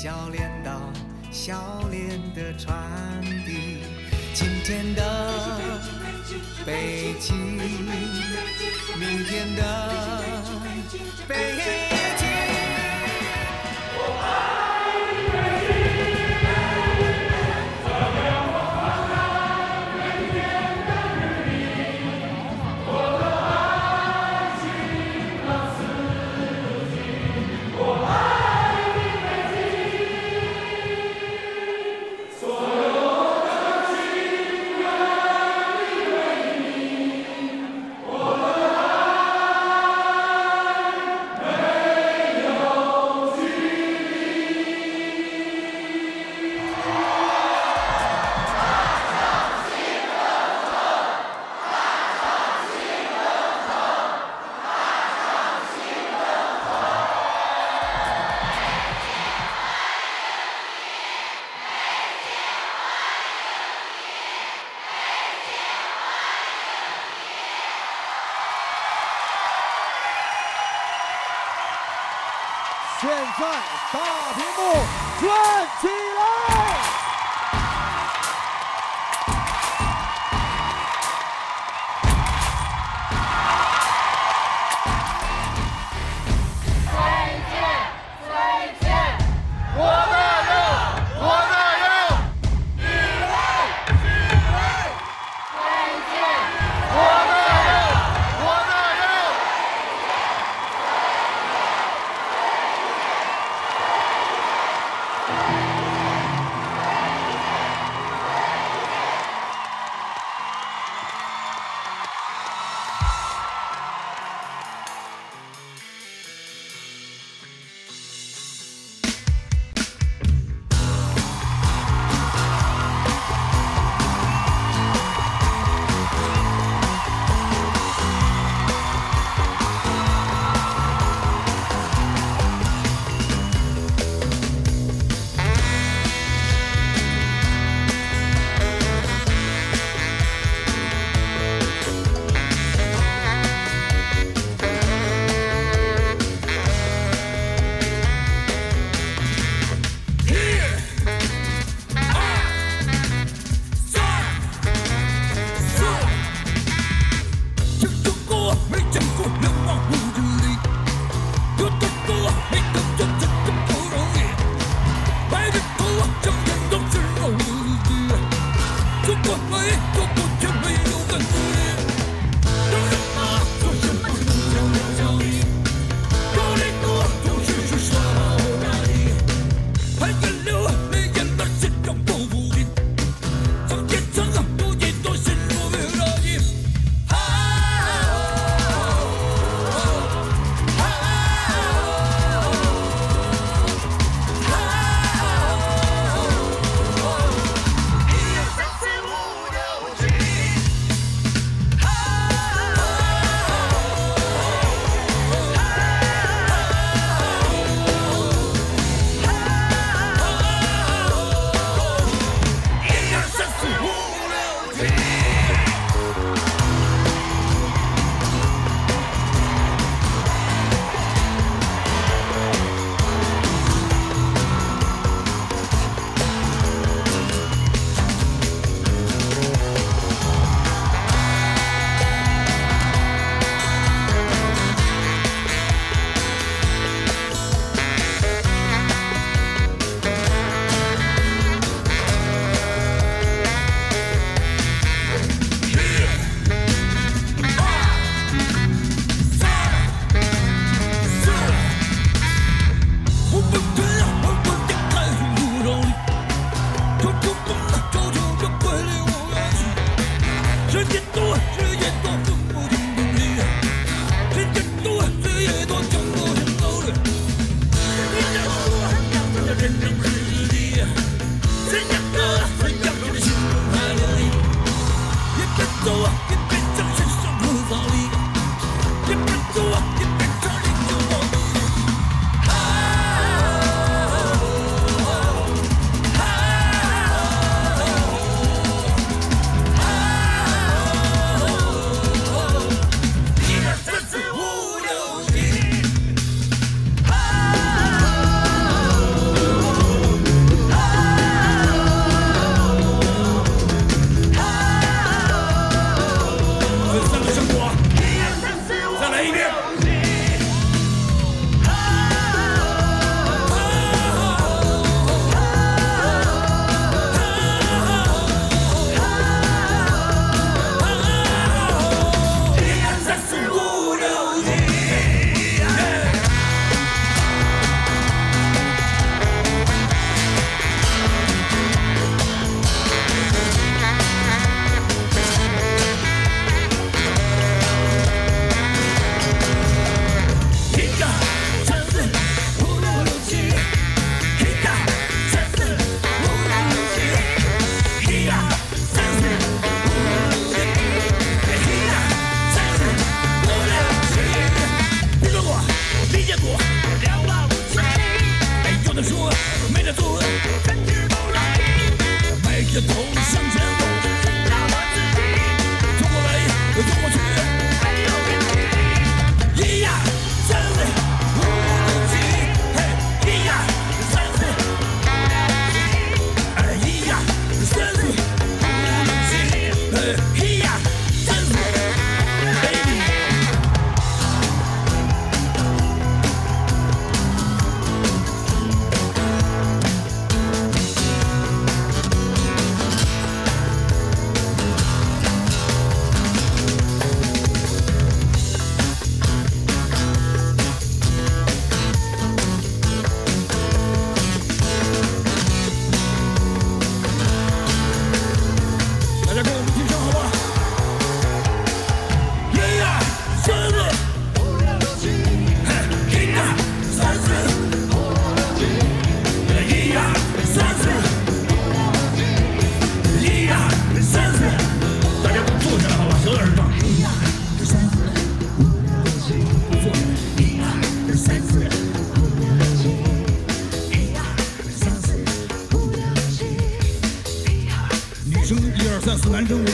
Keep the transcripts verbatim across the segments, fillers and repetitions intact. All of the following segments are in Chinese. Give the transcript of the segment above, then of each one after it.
笑脸到笑脸的传递，今天的北京，明天的北京。我爱你北京。 现在大屏幕转起来！ 再见，再见，我的肉，我的肉，你来，你来，再见，我的肉，我的肉。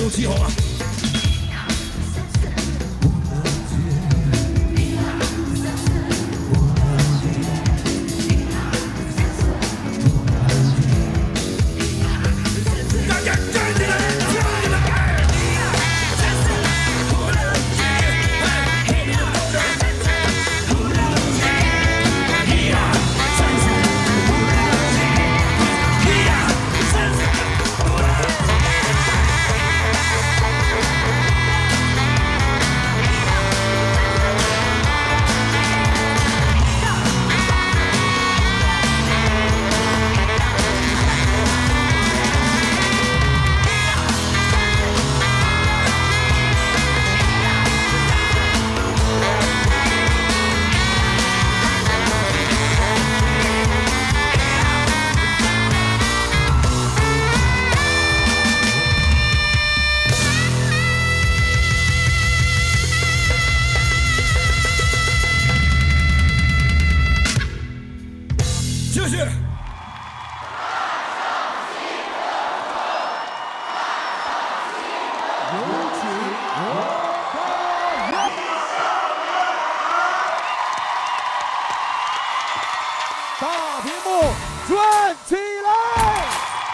如其红啊！继续。 大屏幕转起来！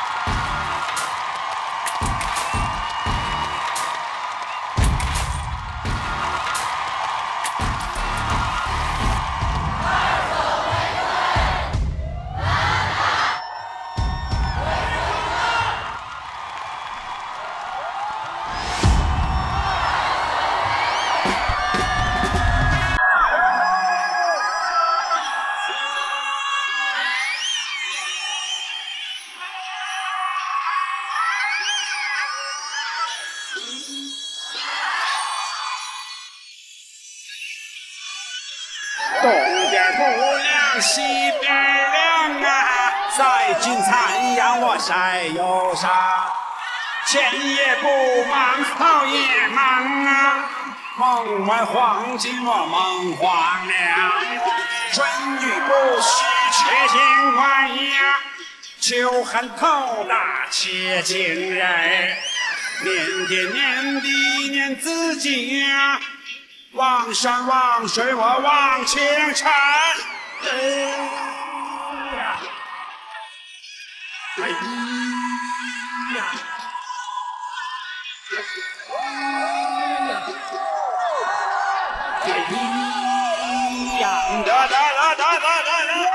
东边不凉西边凉啊，再进残阳我晒忧伤。前也不忙后也忙啊，梦外黄金我梦黄粱。春雨不须且尽欢呀，秋寒透大且惊人。年年年地年自己呀，望山望水我望青山。哎呀，哎呀，哎呀，哒哒哒哒哒哒哒。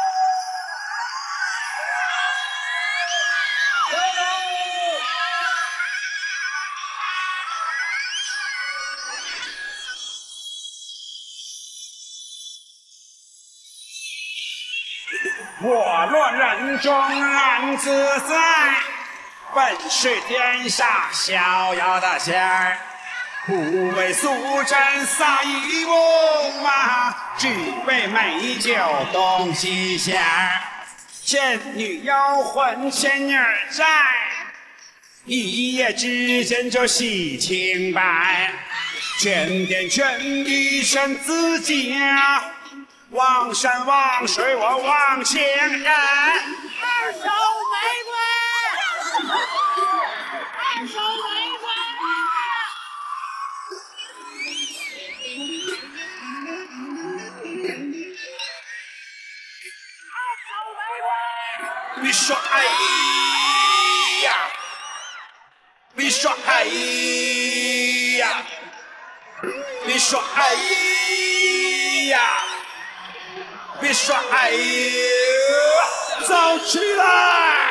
我若人中人自在，本是天下逍遥的仙儿。不为素贞撒一瓮啊，只为美酒东西仙儿。仙女妖魂仙女在，一夜之间就洗清白。全天全地全自己啊，望山望水我望情人。 二手玫瑰，二手玫瑰。 你说哎呀，你说哎呀，你说哎呀，别说哎呀，走起来！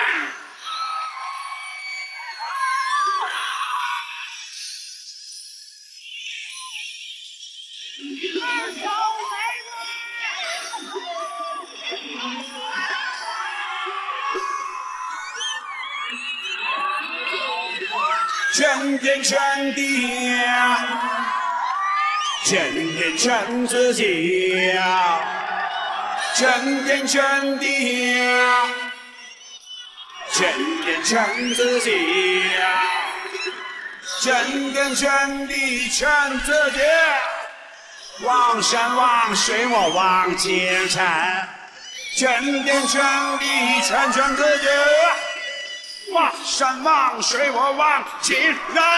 全天全地呀，全天全自己呀，全天全地呀，全天全自己呀，全天全地全自己。望山望水我望青山，全天全地全全自己。 哇，山望水我望亲人。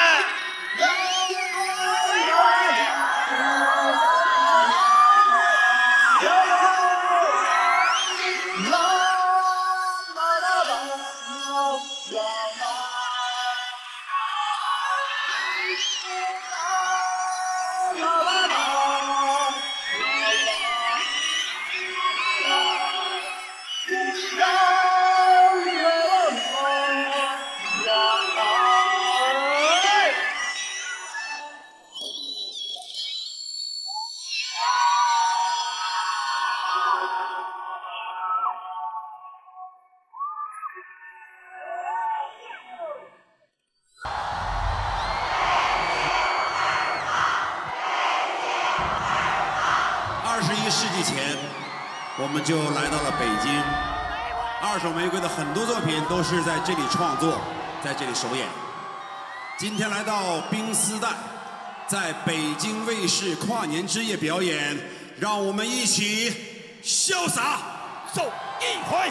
二十一世纪前，我们就来到了北京。二手玫瑰的很多作品都是在这里创作，在这里首演。今天来到冰丝带，在北京卫视跨年之夜表演，让我们一起潇洒走一回。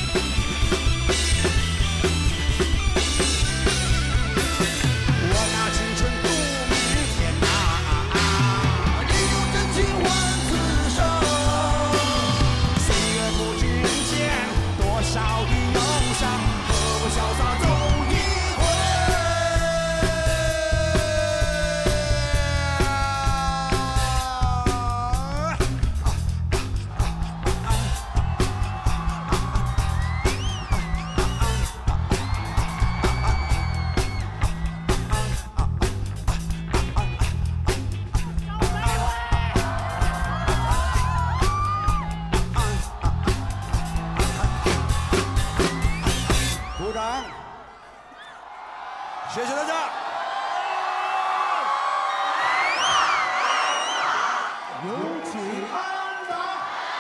我拿谢谢大家。 有请安达。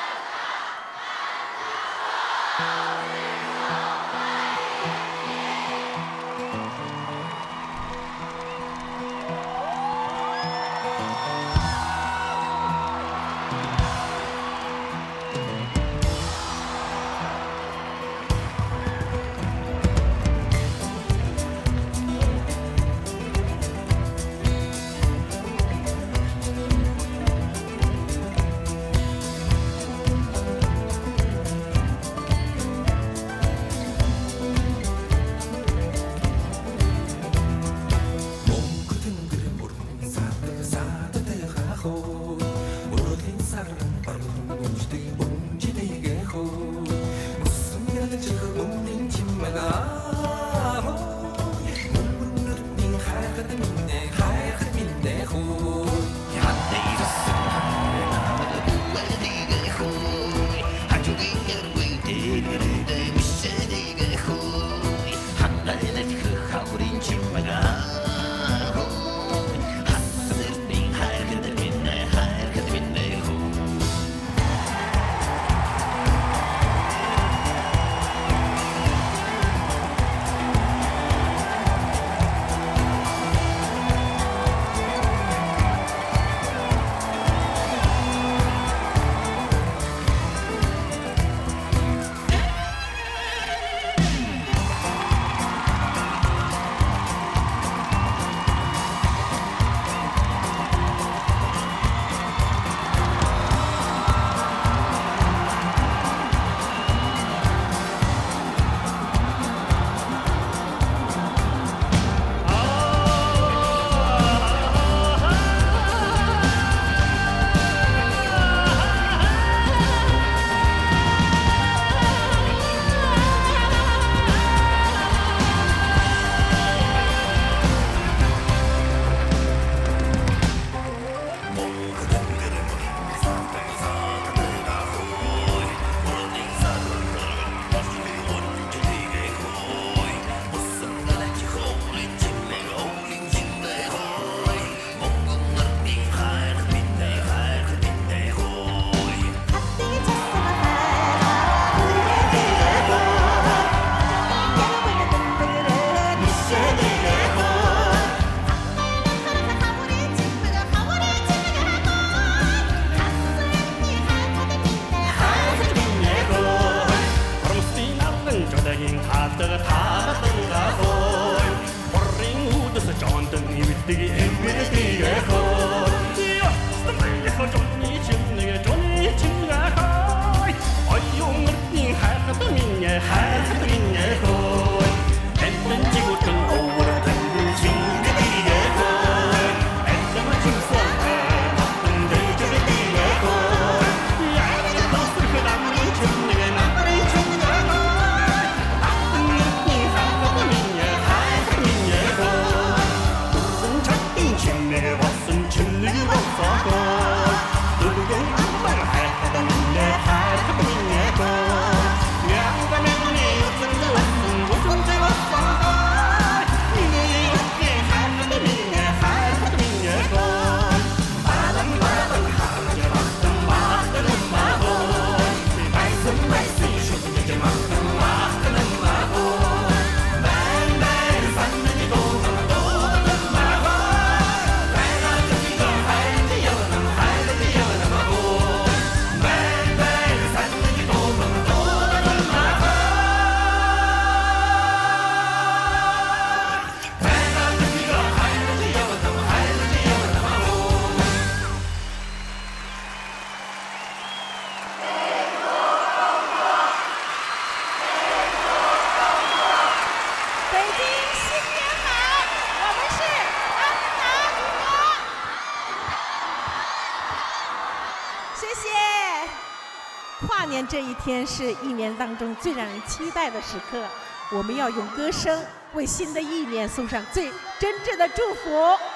这一天是一年当中最让人期待的时刻，我们要用歌声为新的一年送上最真挚的祝福。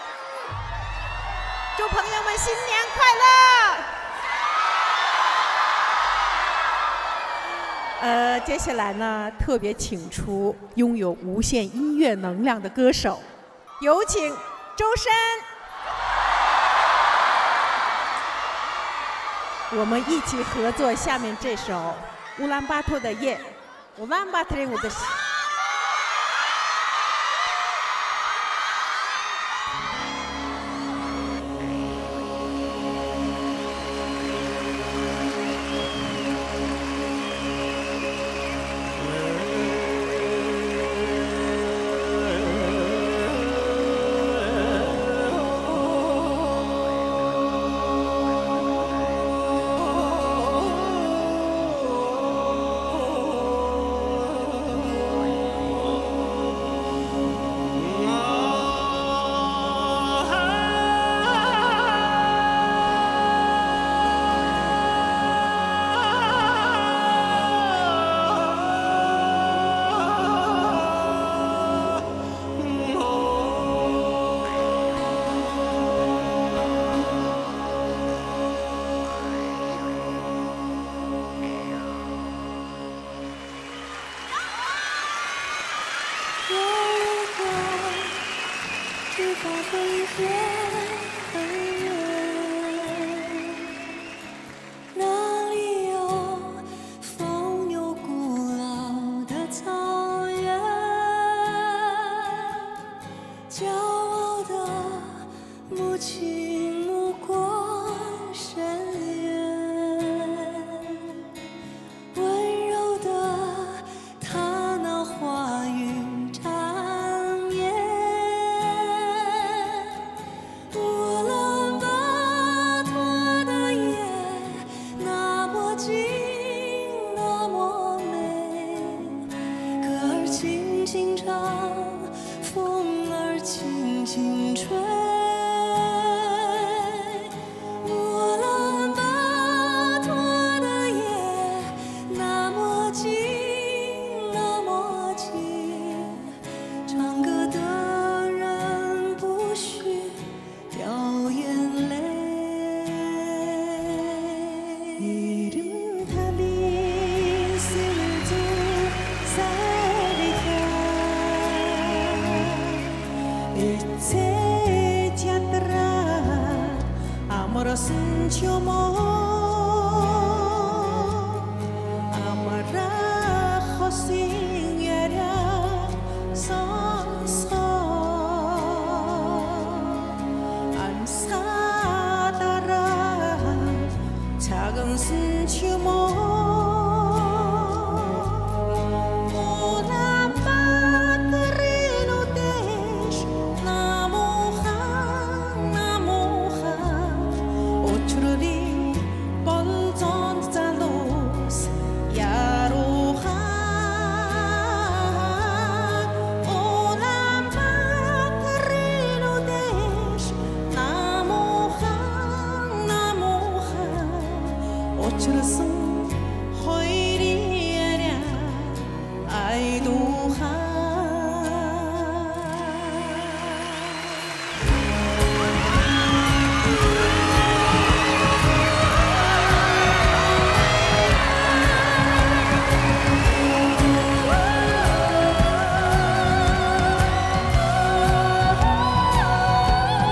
祝朋友们新年快乐！呃，接下来呢，特别请出拥有无限音乐能量的歌手有请周深。我们一起合作下面这首乌兰巴托的夜，乌兰巴托我的。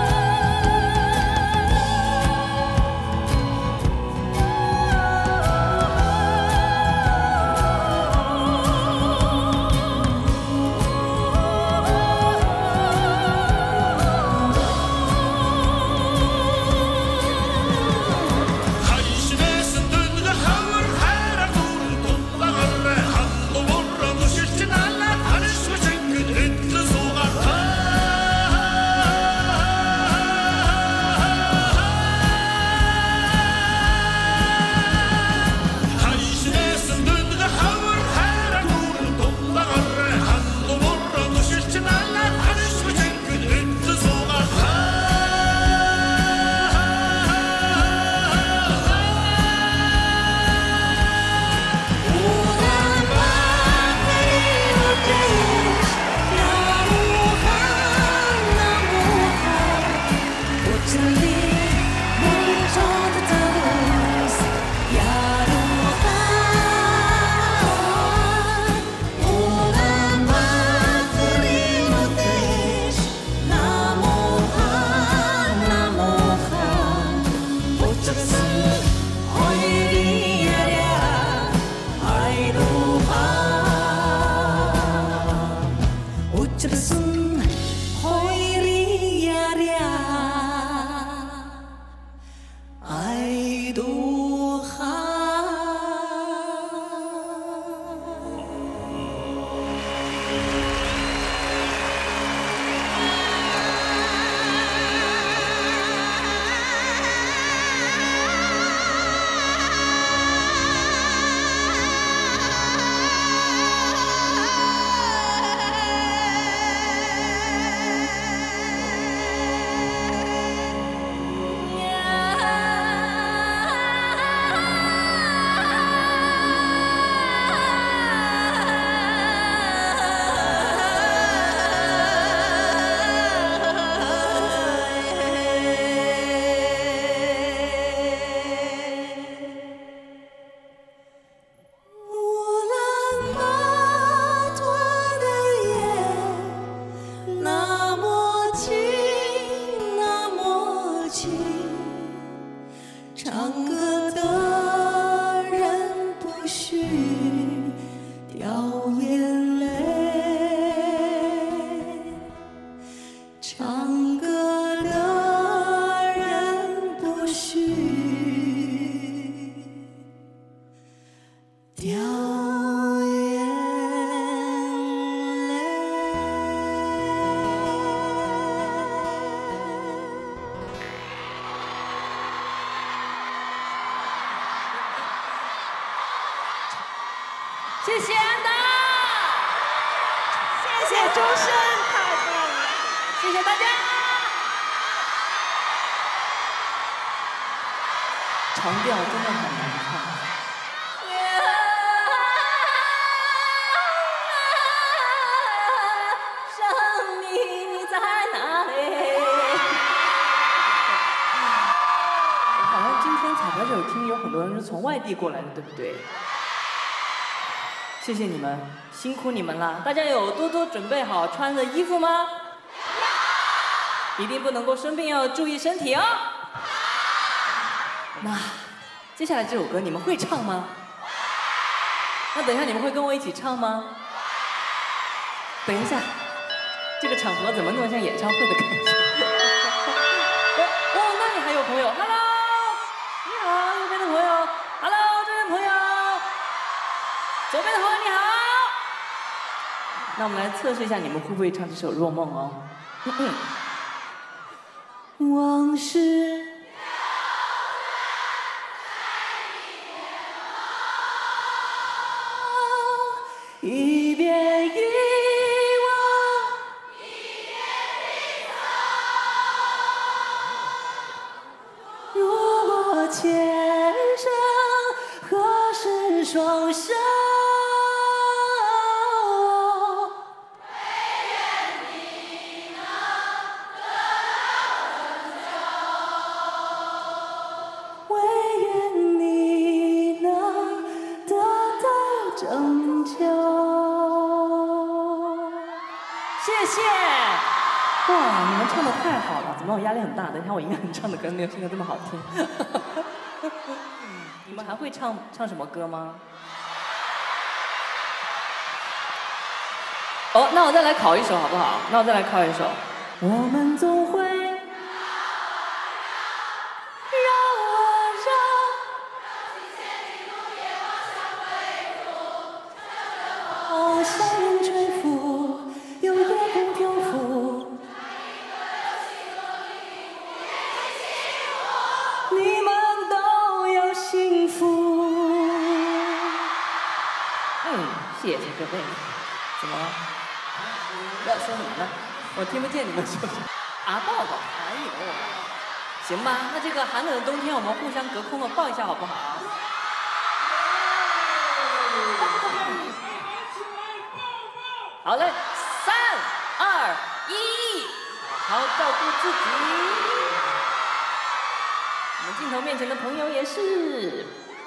啊。 掉眼泪。谢谢安达，谢谢周深，太棒了，谢谢大家。长调真的很难唱。生命你在哪里？好像今天彩排这首听有很多人是从外地过来的，对不对？谢谢你们，辛苦你们了。大家有多多准备好穿的衣服吗？一定不能够生病，要注意身体哦。那接下来这首歌你们会唱吗？那等一下你们会跟我一起唱吗？等一下，这个场合怎么那么像演唱会的感觉？哦，那里还有朋友 ，Hello， 你好，右边的朋友 ，Hello， 这边朋友，左边的朋友你好。那我们来测试一下你们会不会唱这首《若梦》哦。嗯嗯、往事。一遍遗忘，一遍迷藏。如果前生何时双手，唯愿你能得到拯救，唯愿你能得到拯救。谢谢！哇，你们唱的太好了，怎么我压力很大？等一下我应该很唱的歌没有现在这么好听。你们还会唱唱什么歌吗？哦，那我再来考一首好不好？那我再来考一首。我们总会绕啊绕，哦，向人吹拂，有夜空漂浮。你们都要幸福。嗯，谢谢各位。怎么了？要说什么呢？我听不见你们说什么。啊，抱抱！哎呦，行吧，那这个寒冷的冬天，我们互相隔空的抱一下好不好？好嘞，三二一，好好照顾自己。我们镜头面前的朋友也是。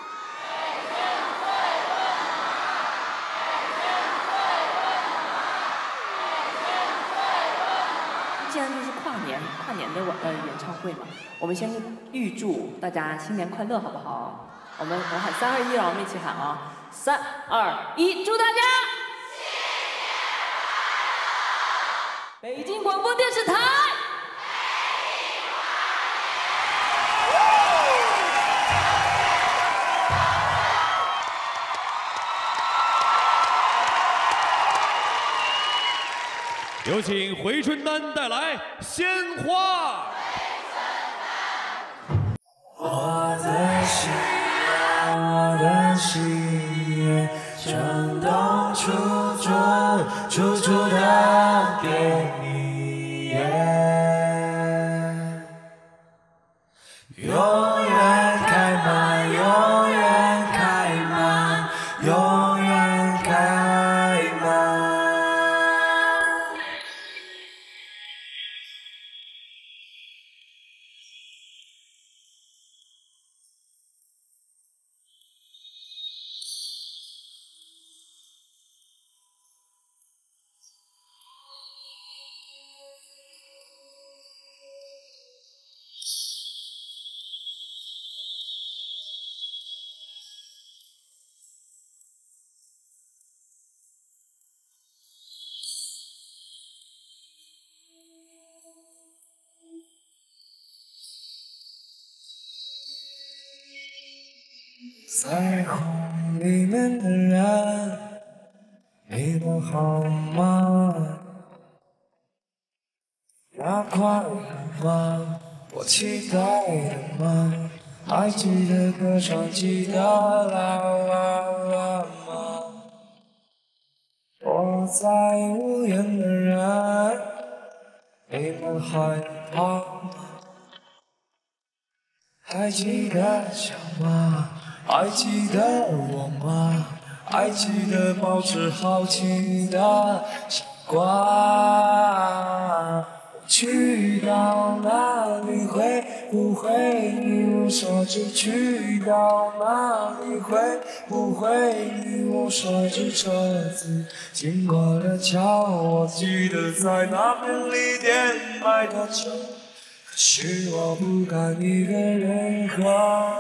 既然就是跨年，跨年的晚呃演唱会嘛，我们先预祝大家新年快乐，好不好？我们我喊三二一，让我们一起喊啊！三二一，祝大家北京广播电视台。 有请回春丹带来《鲜花》。 我的心啊，我的心，全都出处处处的给你，永远开满，永远开满，永远开满。 彩虹里面的人，你们好吗？那快乐吗？我期待的吗？还记得歌唱记得啦啦啦吗？我在无言的人，你们害怕吗？还记得笑吗？还记得我吗？还记得保持好奇的习惯。去到哪里会不会一无所知？去到哪里会不会一无所知？车子经过了桥，我记得在那便利店买的酒，可是我不敢一个人喝。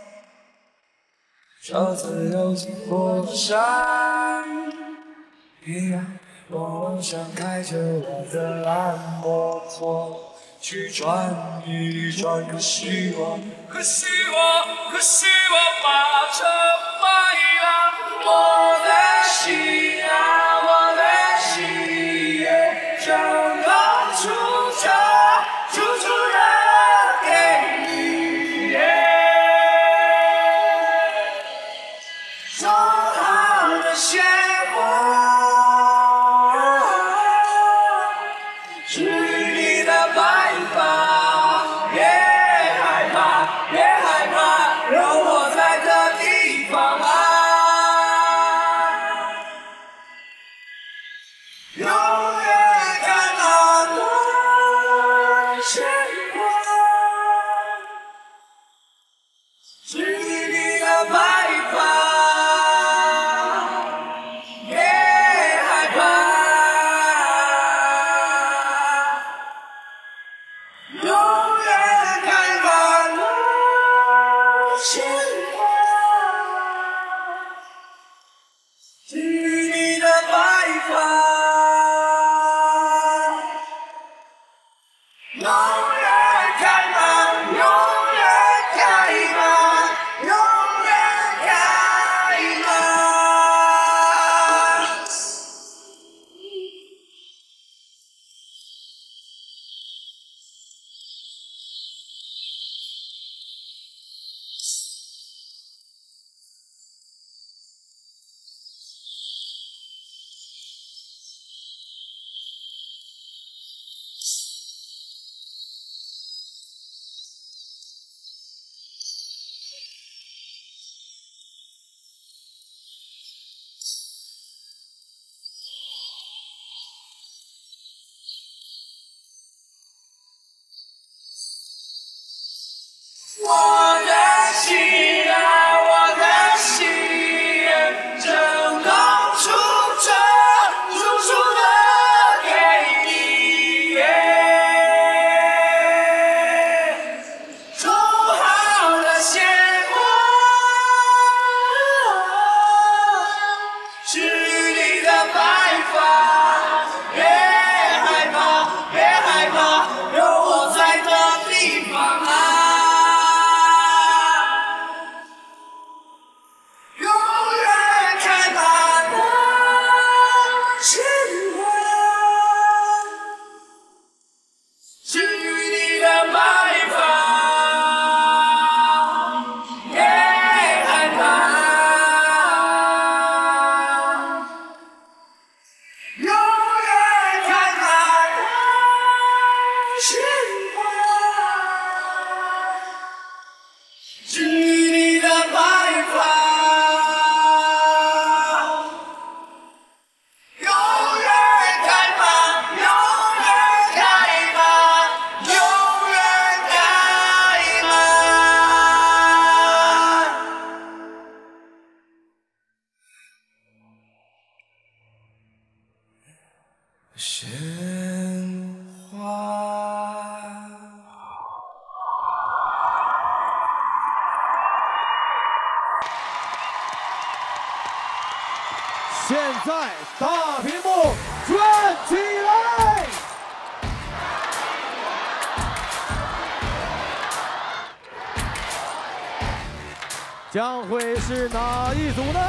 车子又经过山一样。我想开着我的蓝摩托去转一转，可惜我，可惜我，可惜我把车卖了。我的心啊，我的心也正要出车，处处人给你。种好的鲜花。是你的白发，别害怕，别害怕，有我在的地方啊，永远看那朵鲜花，是你的白发。我的心啊，我的心正高处着，处处的给你。种好的鲜花，是你的白发，别害怕，别害怕，有我在的地方啊。鲜花。 现在大屏幕转起来！ 将会是哪一组呢？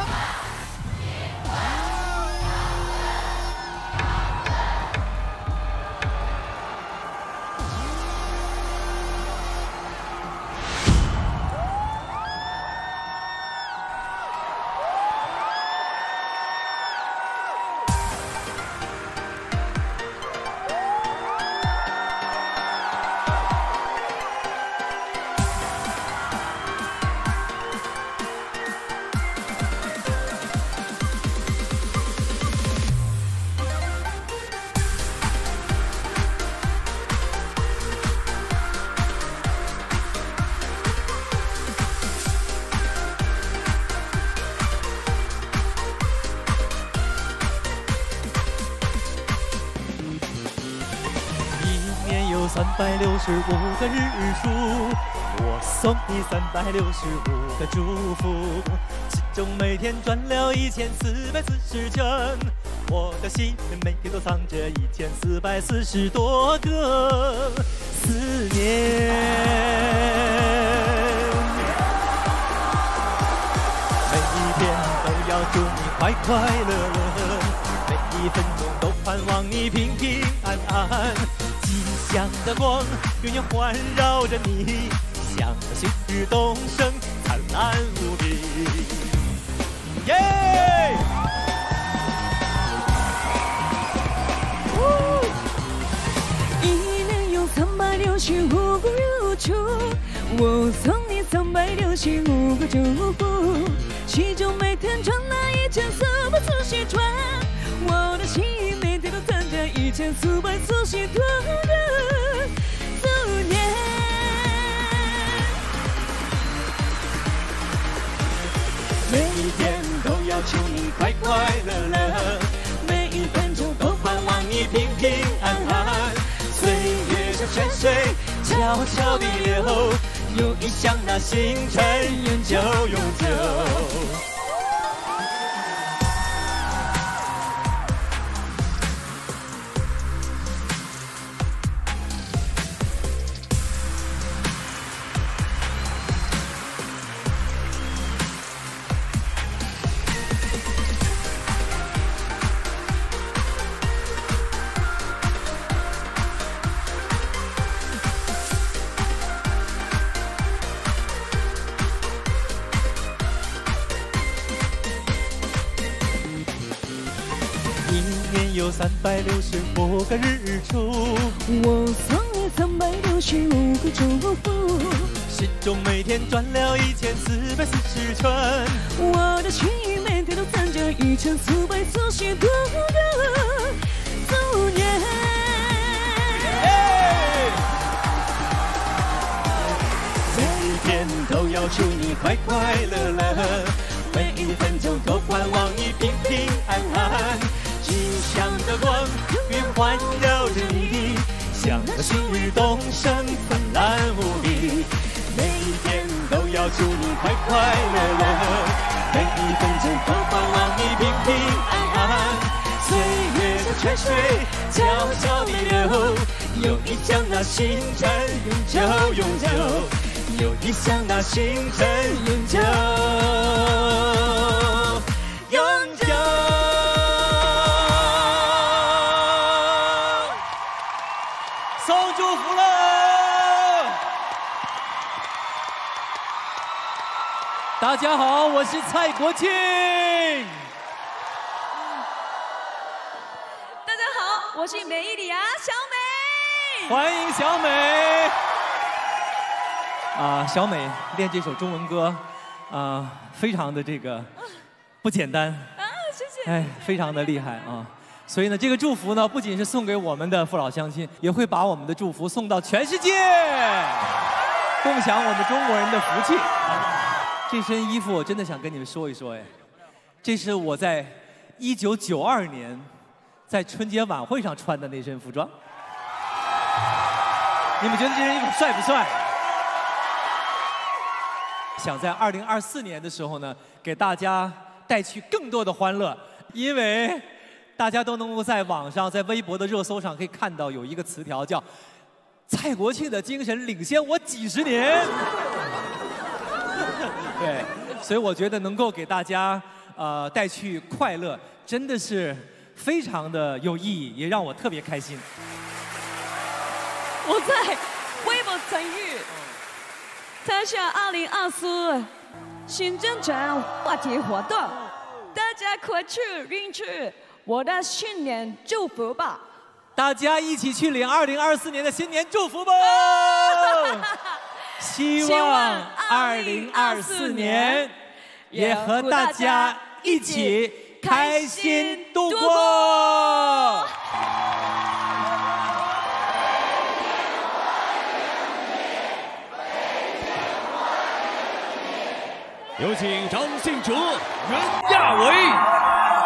三百六十五个日数，我送你三百六十五个祝福，其中每天转了一千四百四十圈，我的心里每天都藏着一千四百四十多个思念。每一天都要祝你快快乐乐，每一分钟都盼望你平平安安。吉祥的光永远环绕着你，像那旭日东升，灿烂无比。耶！ 一年有三百六十五个日出，我送你三百六十五个祝福，其中每天传来一千四百四十串，我的心每天都藏着一千四百四十多个思念。每一天都要祝你快快乐乐，每一分钟都盼望你平平安安。岁月像泉水悄悄地流，有你像那星辰永久永久。有三百六十五个日出，我送你三百六十五个祝福，心中每天转了一千四百四十圈，我的心每天都藏着一千四百四十多个思念。每一天都要祝你快快乐乐，每一分钟都盼望你平平安安。吉祥的光永远环绕着你，像那旭日东升，灿烂无比。每一天都要祝你快快乐乐，每一分钟都盼望你平平安安。岁月像泉水悄悄地流，有你像那星辰永久永久，有你像那星辰永久永久。送祝福了！大家好，我是蔡国庆。 大家好，我是美伊里亚小美。 欢迎小美。啊，小美练这首中文歌，啊，非常的这个不简单。 啊，谢谢。 哎，非常的厉害啊！所以呢，这个祝福呢，不仅是送给我们的父老乡亲，也会把我们的祝福送到全世界，共享我们中国人的福气。这身衣服我真的想跟你们说一说，哎，这是我在一九九二年在春节晚会上穿的那身服装。你们觉得这身衣服帅不帅？想在二零二四年的时候呢，给大家带去更多的欢乐，因为大家都能够在网上、在微博的热搜上可以看到有一个词条叫“蔡国庆的精神领先我几十年”。对， 所以我觉得能够给大家呃带去快乐，真的是非常的有意义，也让我特别开心。 我在微博参与参加二零二四新征程话题活动，大家快去领取我的新年祝福吧！ 大家一起去领二零二四年的新年祝福吧！希望二零二四年也和大家一起开心度过。 有请张信哲、袁娅维。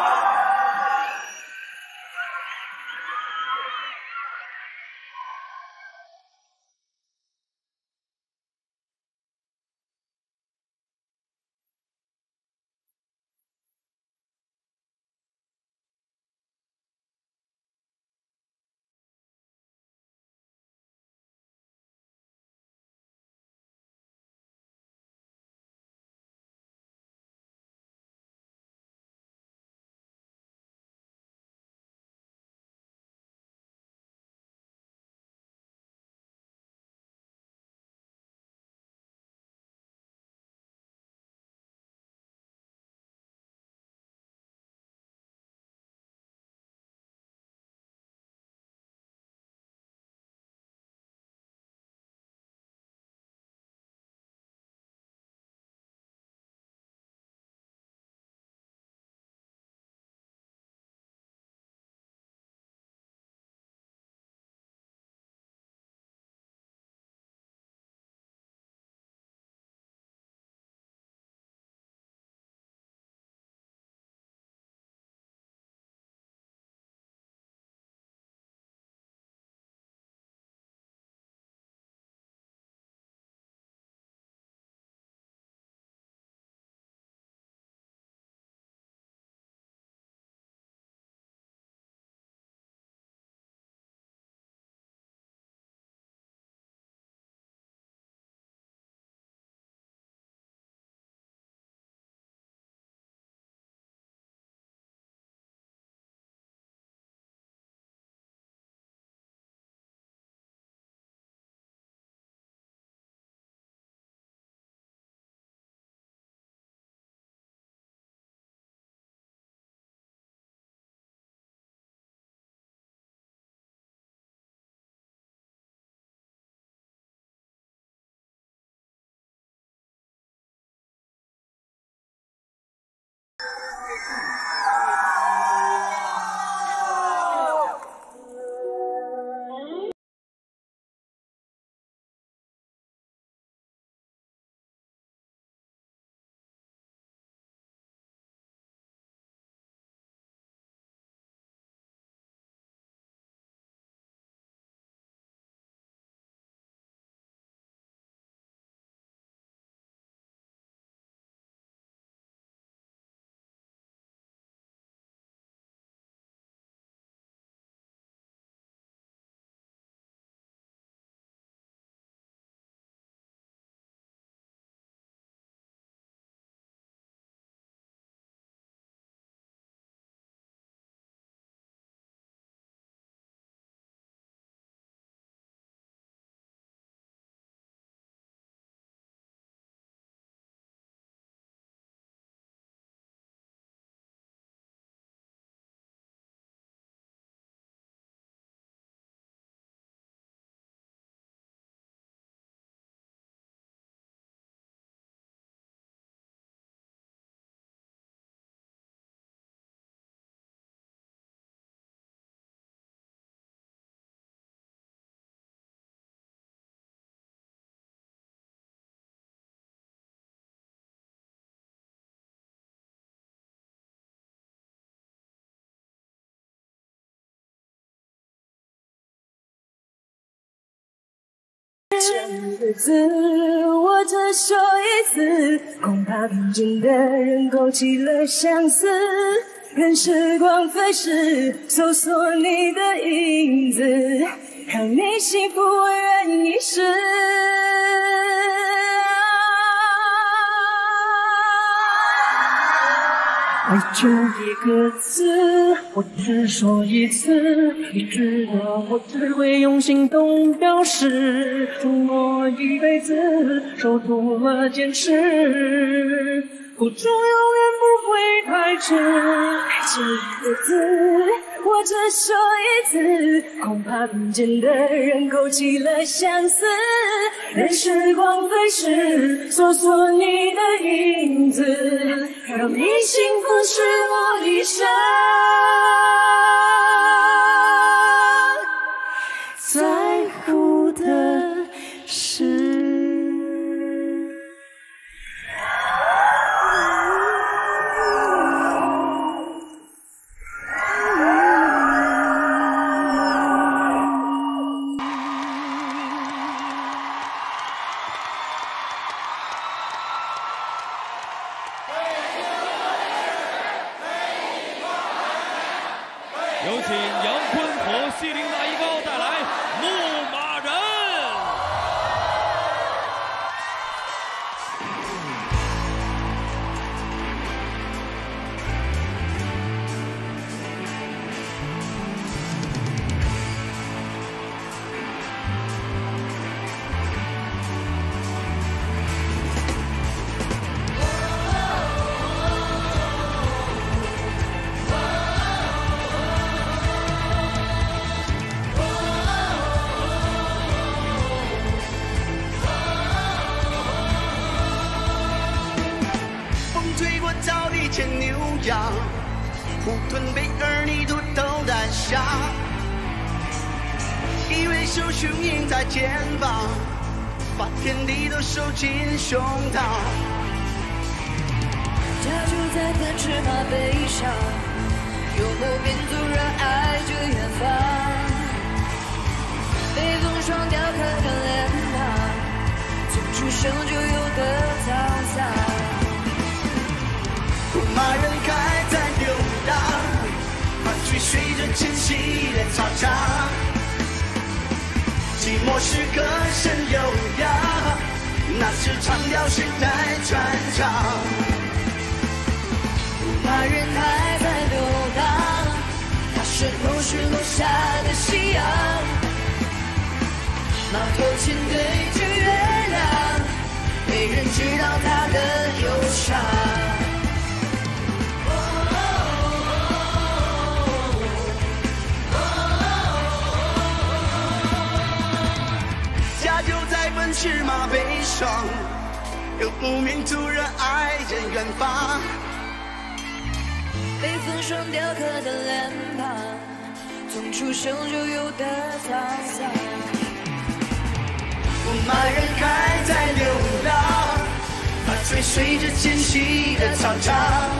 日子，我再说一次，恐怕平静的人勾起了相思。任时光飞逝，搜索你的影子，让你幸福微然一世。 爱就一个字，我只说一次，你知道我只会用行动表示，承诺一辈子，守住了坚持，付出永远不会太迟。爱这一个字，我只说一次，恐怕并肩的人勾起了相思，任时光飞逝，搜索你的影子，让你幸福是我一生在乎的事。 有请杨坤和西林娜一高带来《牧马人》。 牛羊，护盾被儿女都都带下，以为手雄鹰在肩膀，把天地都收进胸膛。 家住在奔驰马背上，游牧民族热爱着远方，北风双雕刻的脸庞，从出生就有的沧桑。 牧马人还在流浪，它追随着迁徙的草场，寂寞时歌声悠扬，那是长调时代传唱。 牧马人还在流浪，它身后是落下的夕阳，马头琴对着月亮，没人知道他的忧伤。 就在奔驰马背上，游牧民族热爱着远方， 北风霜雕刻的脸庞，从出生就有的沧桑。 牧马人还在流浪，它追随着迁徙的草场，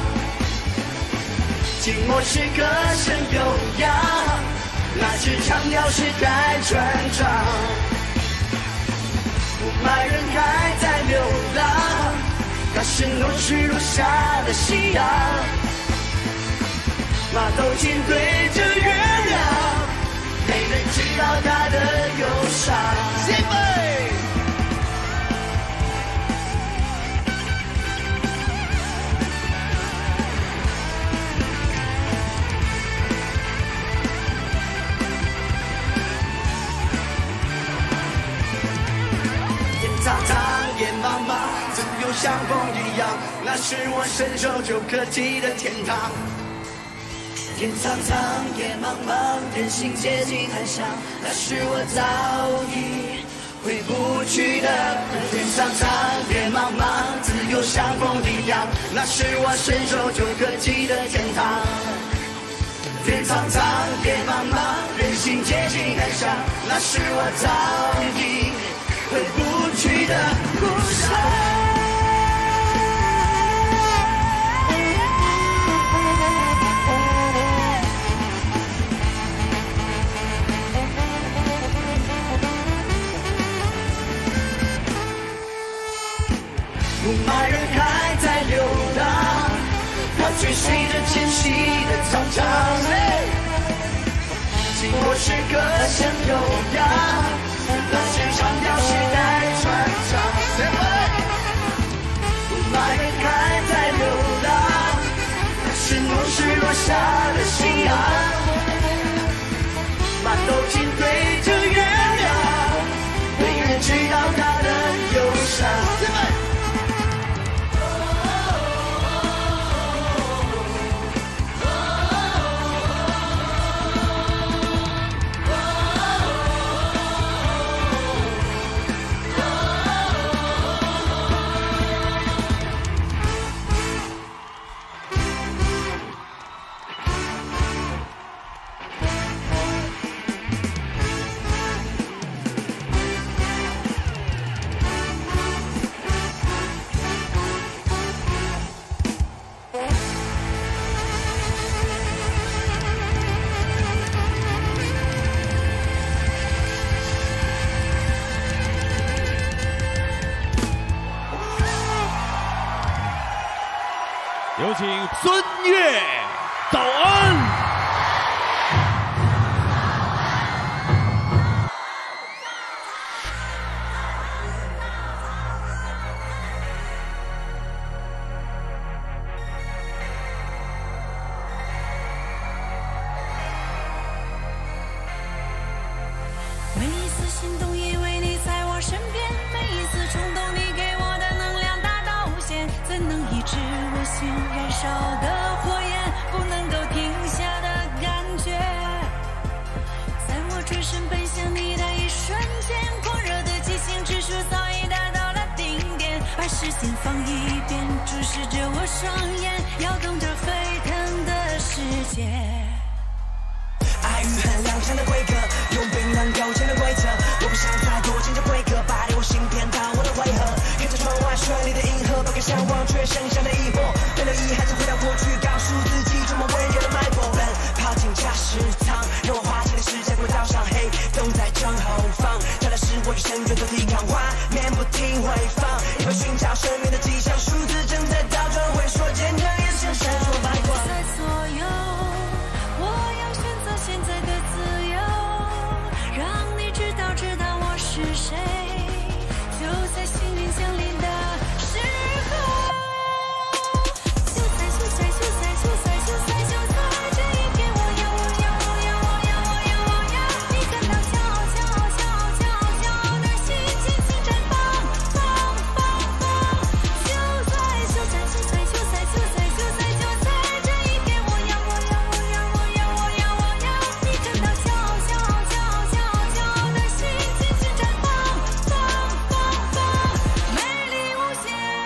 寂寞时歌声悠扬，那是长调时代传唱。牧马人还在流浪，他身后是落下的夕阳，马头琴对着月亮，没人知道他的忧伤。苍苍野茫茫，自由像风一样，那是我伸手就可及的天堂。天苍苍，野茫茫，人心接近海上，那是我早已回不去的。天苍苍，野茫茫，自由像风一样，那是我伸手就可及的天堂。天苍苍，野茫茫，人心接近海上，那是我早已回不去的故乡。牧马人还在流浪，他追随着迁徙的草场，寂寞时歌声悠扬，那是长调时代传唱。牧马人还在流浪，他请孙悦、早安。 每一次心动，以为你在我身边；每一次冲动，你给我的能量大到无限。怎能抑制我心燃烧的火焰，不能够停下的感觉？在我转身奔向你的一瞬间，狂热的激情指数早已达到了顶点。把视线放一边，注视着我双眼，摇动着沸腾的世界。 爱与恨两强的规格，用冰冷勾践的规则。我不想再多见这规格，把流星骗到我的为何？看着窗外绚丽的银河，百感向往却剩下的疑惑。没了遗憾，再回到过去，告诉自己充满温柔的脉搏。奔跑进驾驶舱，让我滑行的时间轨道上，黑洞在正后方。它的是我与深渊的抵抗，画面不停回放，一边寻找生命的迹象，数字正在倒转，回说见证眼神闪烁白光。 在左右。 现在的自由，让你知道知道我是谁，就在幸运降临的时候，就在就在就在就在就在就在这一天，我要我要我要我要我要我要你感到骄傲骄傲骄傲骄傲骄傲的心尽情绽放放放放，就在就在就在就在就在就在就在这一天，我要我要我要我要我要我要。 你感到骄傲，骄傲，骄傲，骄傲，骄傲的心尽情绽放，放放放，美丽无限。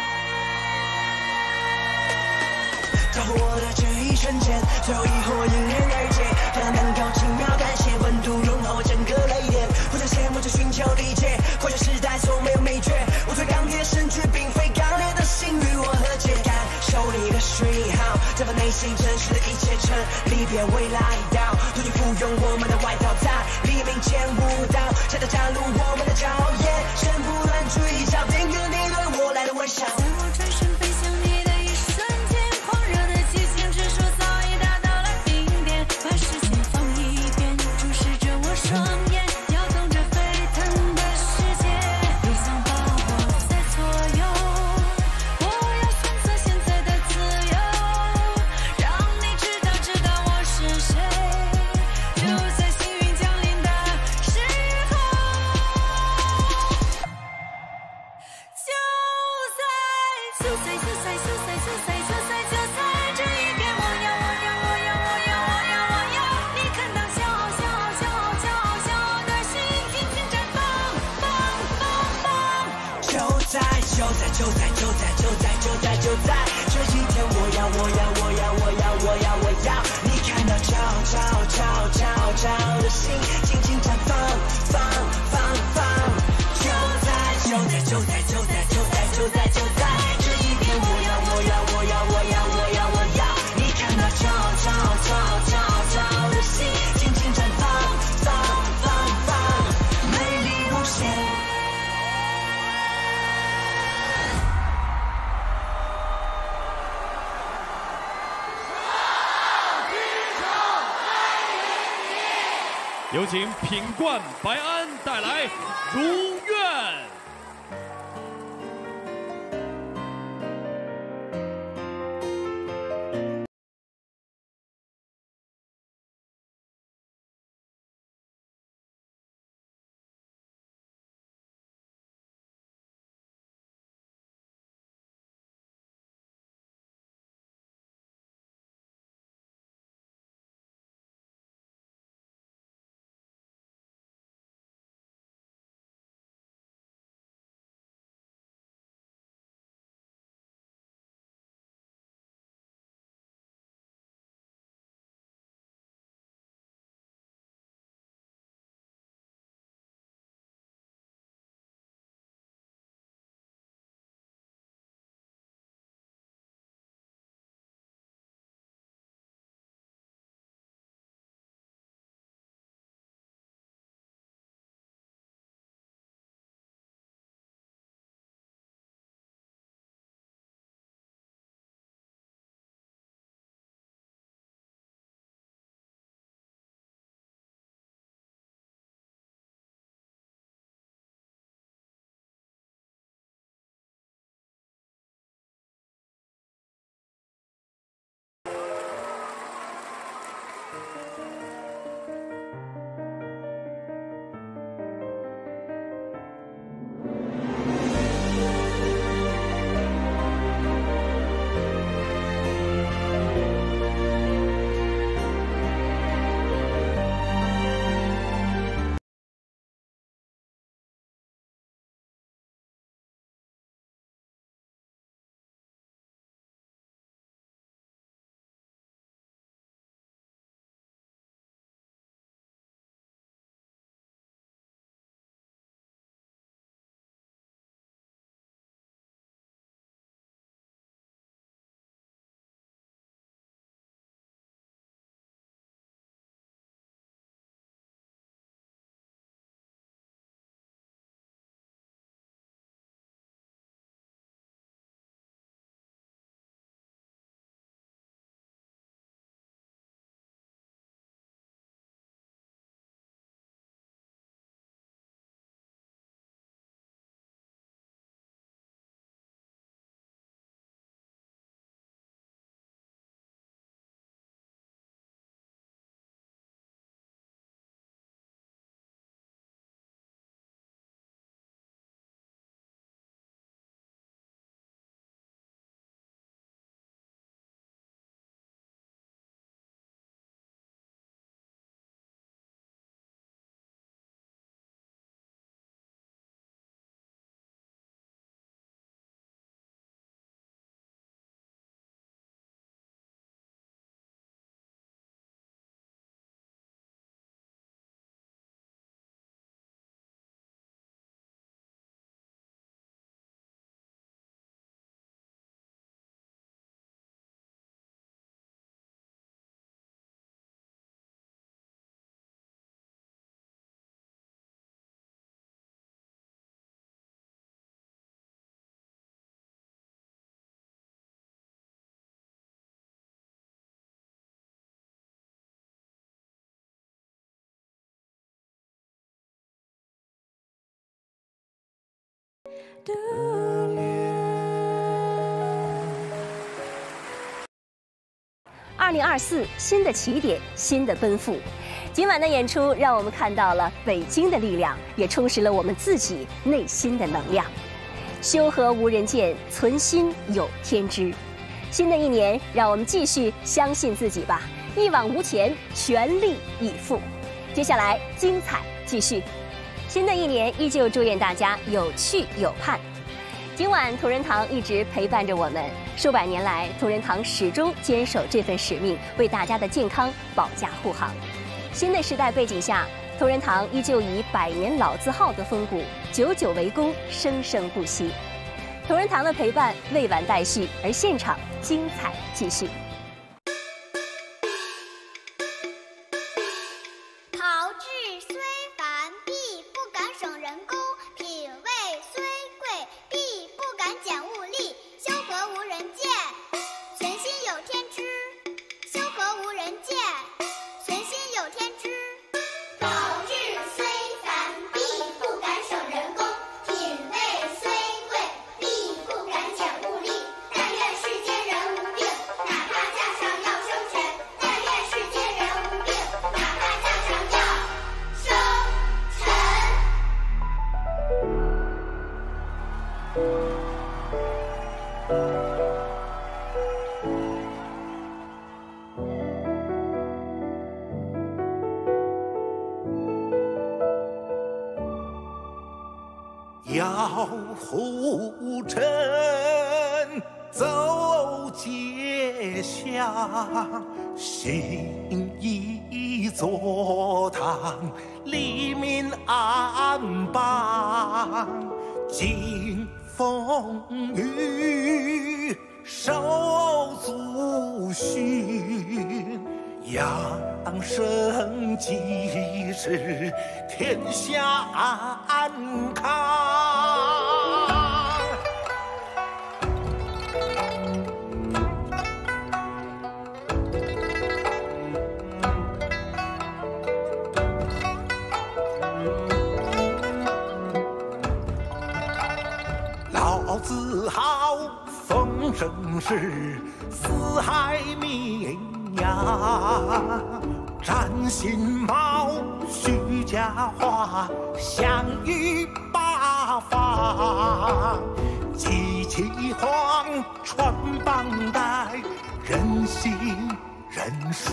交互我的这一瞬间，最后一火迎刃而解，让能够轻描淡写，温度融合整个雷电，互相羡慕着寻求理解，或许时代从没有美绝，我最钢铁身躯并非刚烈的心与我和解，感受你的讯号，这份内心真实的一切成离别未来到。 独自服用我们的外套，在黎明前舞蹈，谁在展露我们的骄傲？眼神不乱追找，定格你对我来的微笑。在我转身奔向你的一瞬间，狂热的激情指数早已达到了顶点。把视线放一边，注视着我双眼，摇动着沸腾的世界。别想把我在左右，我要选择现在的自由，让你知道知道我是谁。 就在幸运降临的时候，就在就在就在就在就在就在这一天，我要我要我要我要我要我要你看到骄傲骄傲骄傲骄傲骄傲的心尽情绽放放放放，就在就在就在就在就在就在就在这一天，我要我要我要我要我要我要你看到骄傲骄傲骄傲骄傲骄傲的心尽情绽放放放放，就在就在就在就在就在就在就在这一天，我要我要我要我要我要我要你看到骄傲骄傲骄傲骄傲骄傲的心尽情绽放放放放，美丽无限。 有请品冠白安带来《如愿》。 的脸。 二零二四，新的起点，新的奔赴。今晚的演出让我们看到了北京的力量，也充实了我们自己内心的能量。修和无人见，存心有天知。新的一年，让我们继续相信自己吧，一往无前，全力以赴。接下来精彩继续。新的一年依旧祝愿大家有趣有盼。今晚同仁堂一直陪伴着我们，数百年来，同仁堂始终坚守这份使命，为大家的健康保驾护航。新的时代背景下，同仁堂依旧以百年老字号的风骨，久久为功，生生不息。同仁堂的陪伴未完待续，而现场精彩继续。 炮制虽繁，必不敢省人工；品味虽贵，必不敢减物力。修和无人见，存心有天知。修和无人见，存心有天知。炮制虽繁，必不敢省人工；品味虽贵，必不敢减物力。但愿世间人无病，哪怕架上要生辰；但愿世间人无病，哪怕架上要生辰。 要护朕走街巷，行医坐堂，黎民安邦，经风雨受祖训，养生济世，天下安康。老字号风声势，四海名扬。占新貌，徐家华，享誉八方。济济荒，传帮带，人心人术。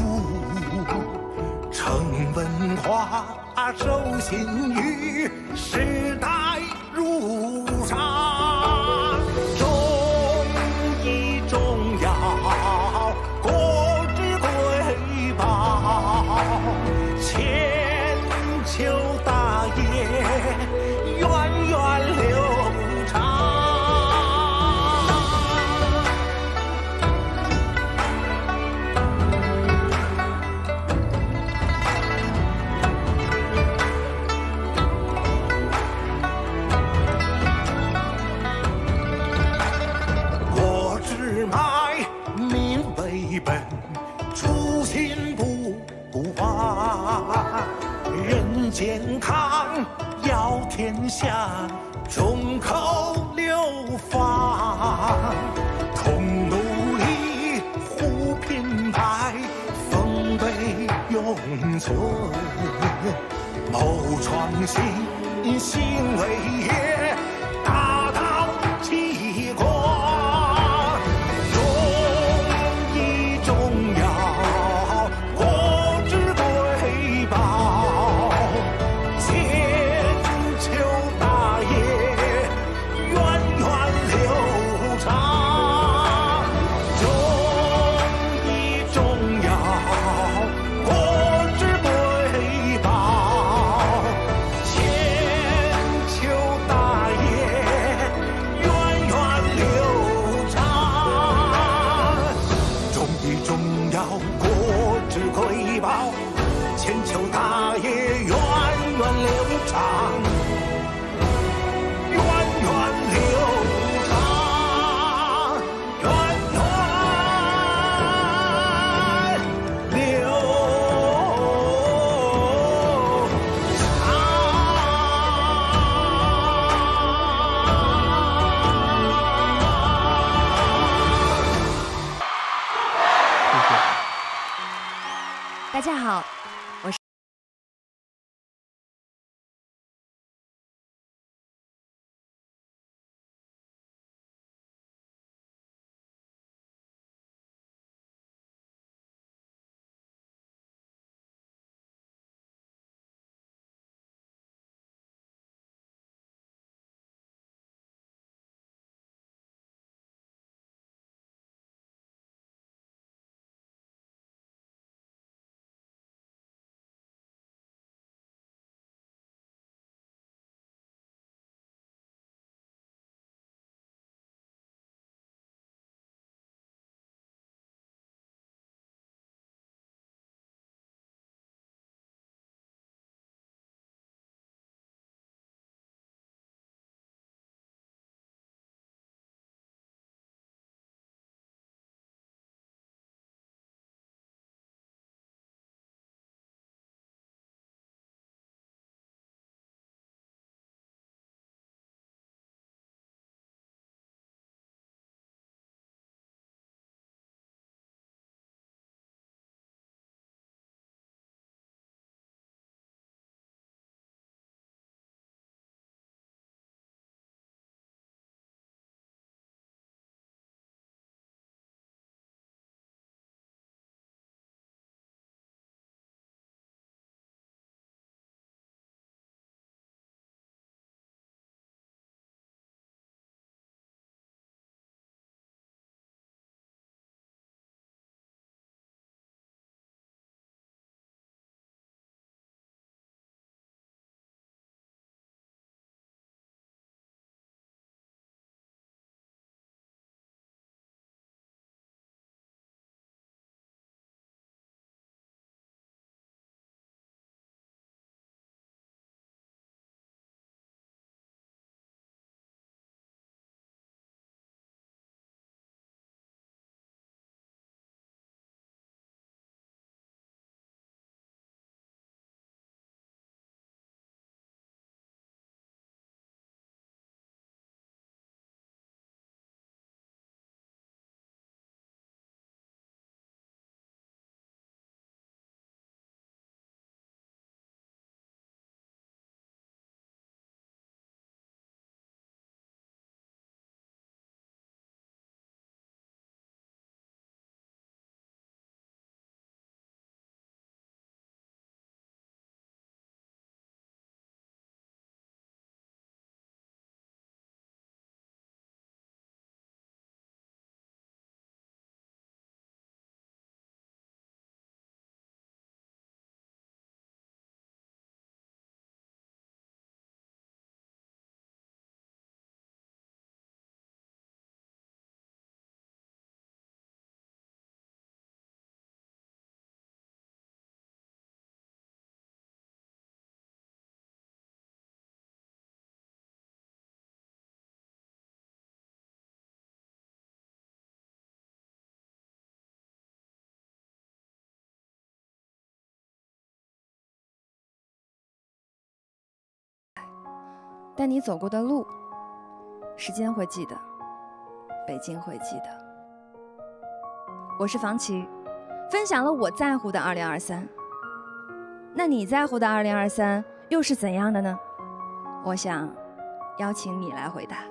成文化，守信誉，时代如常。重义重要，国之瑰宝，千秋大业，源远流长。本初心不忘，人健康要天下，众口流芳。同努力护品牌，丰碑永存。谋创新，兴伟业，大道激光。千秋大业源远流长，源远流长，源远流长。 大家好，我是。 但你走过的路，时间会记得，北京会记得。我是房琪，分享了我在乎的二零二三。那你在乎的二零二三又是怎样的呢？我想邀请你来回答。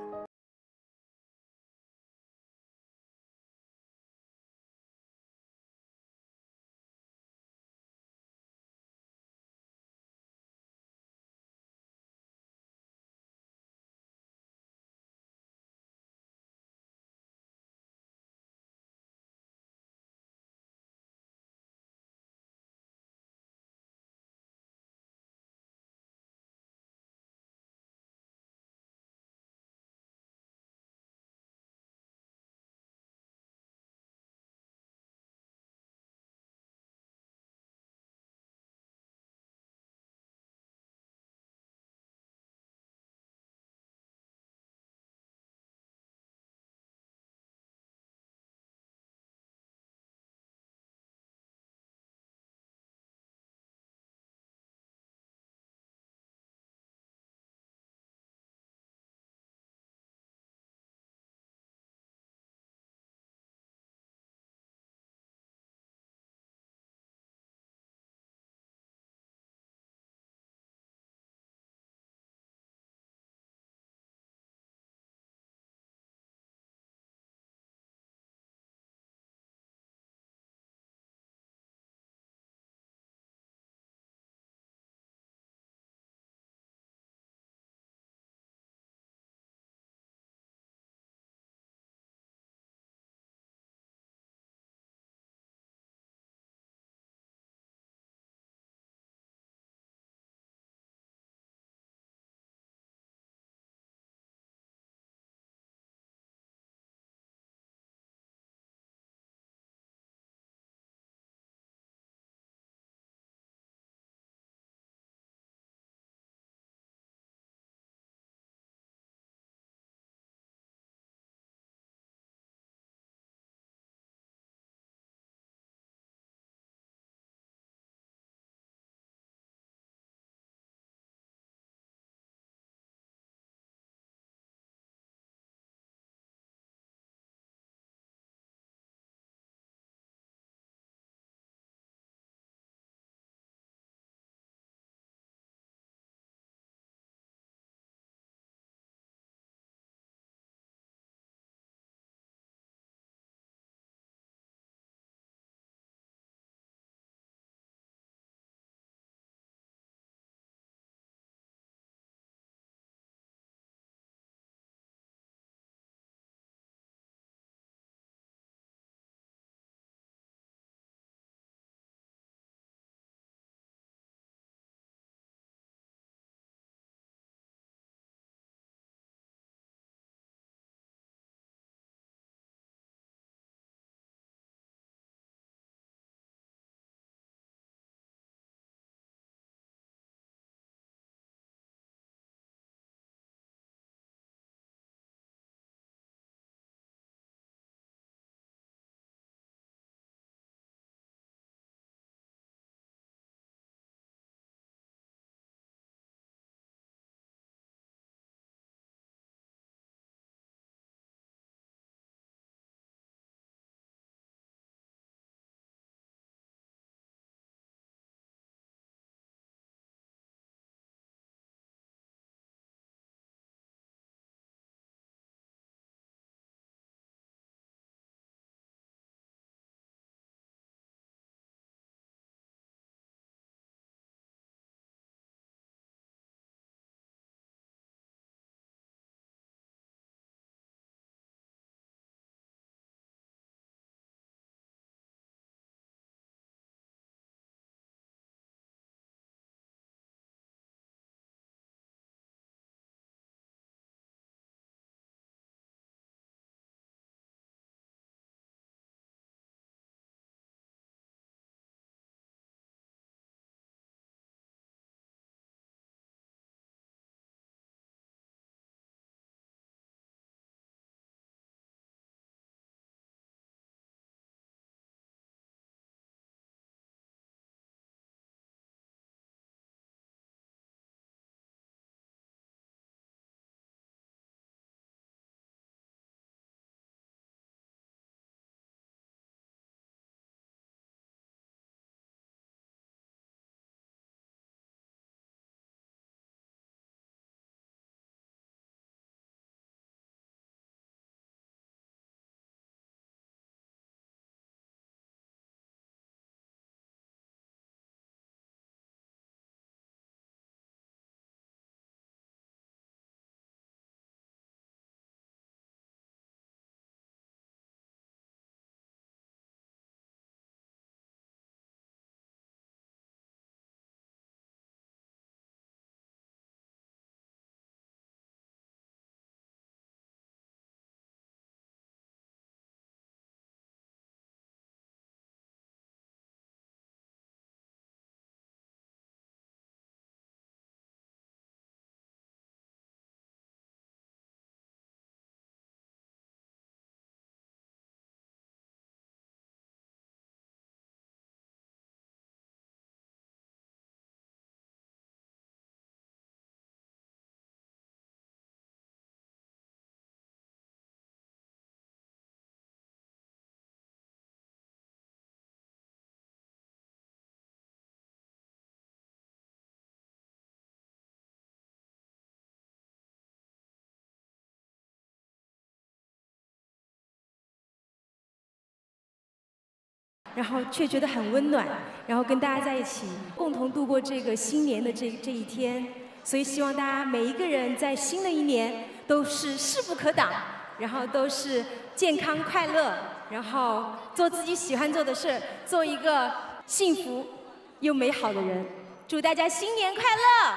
然后却觉得很温暖，然后跟大家在一起，共同度过这个新年的这这一天。所以希望大家每一个人在新的一年都是势不可挡，然后都是健康快乐，然后做自己喜欢做的事，做一个幸福又美好的人。祝大家新年快乐！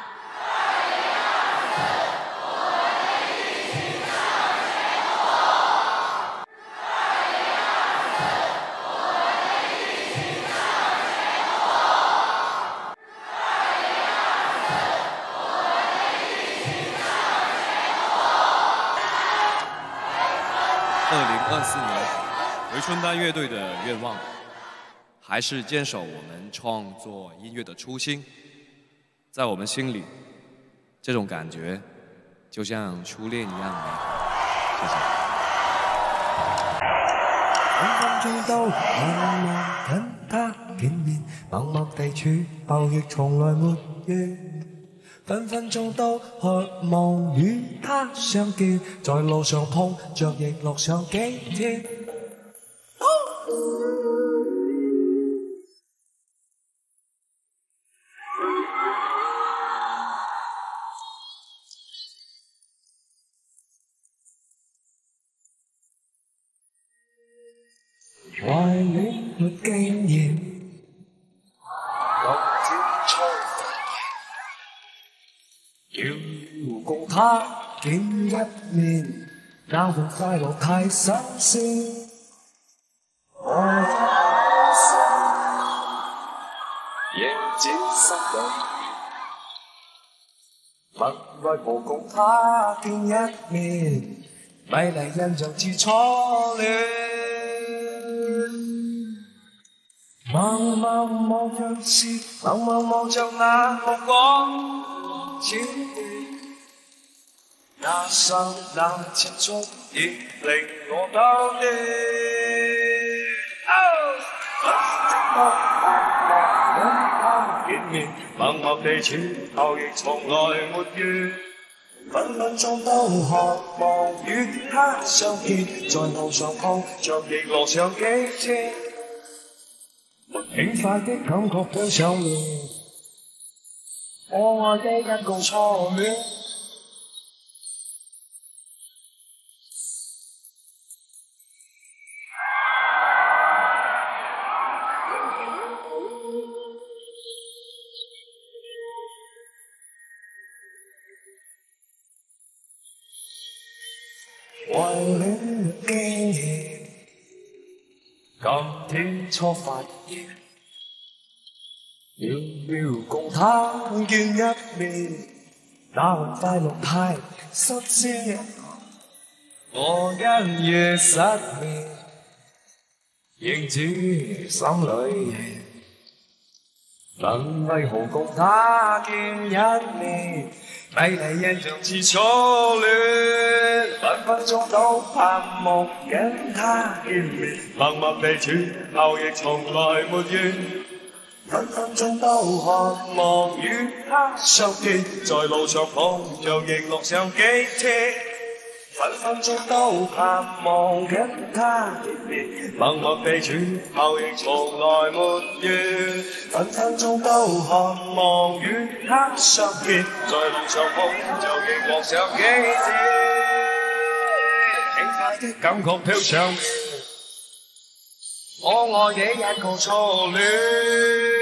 二零二四年，回春丹乐队的愿望，还是坚守我们创作音乐的初心。在我们心里，这种感觉就像初恋一样美好。谢谢。 分分鐘都盼望跟他見面，默默地處後亦從來沒遇。分分鐘都渴望與他相見，在路上碰着亦樂上幾天。懷戀沒經驗，今天初發現，要共他見一面，那份快樂太新鮮。我一生迎接心裏，默為無共他見一面，美麗印象似初戀。默默望着是，默默望着那目光，淺戀，那剎那接觸已令我兜亂。跟他見面，默默地處後亦從來沒遇，分分鐘都渴望與他相見，在路上碰着亦樂上幾次。輕快的感覺飄上面，我愛的一個初戀。懷戀經驗，今天初發現。遙遙共他見一面，那份快樂太新鮮。我因夜失眠，仍知心裏熱。能為何共他見一面，美麗印象似初戀。分分鐘都盼望跟他見面，默默地處後亦從來沒怨。分分鐘都渴望與他相見，在路上碰着亦樂上幾次。分分鐘都盼望跟他見面，默默地處後亦從來沒怨。分分鐘都渴望與他相見，在路上碰着亦樂上幾次。輕快的感覺飄上面，我愛的一個初戀。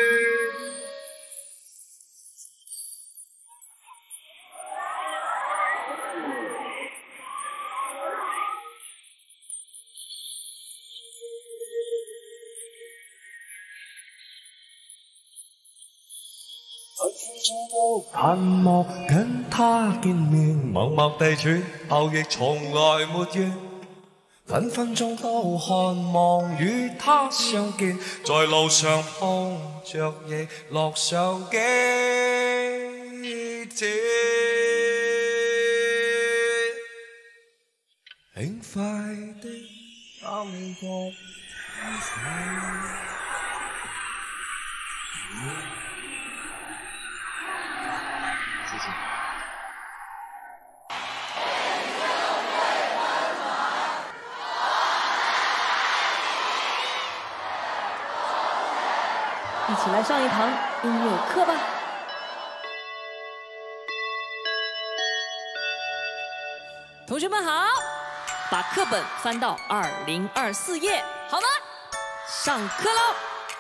分分鐘都盼望跟他見面，默默地處後亦從來沒怨。分分鐘都渴望與他相見，在路上碰着亦樂上幾次。輕快的感覺。 一起来上一堂音乐课吧。同学们好，把课本翻到二零二四页，好吗？上课喽！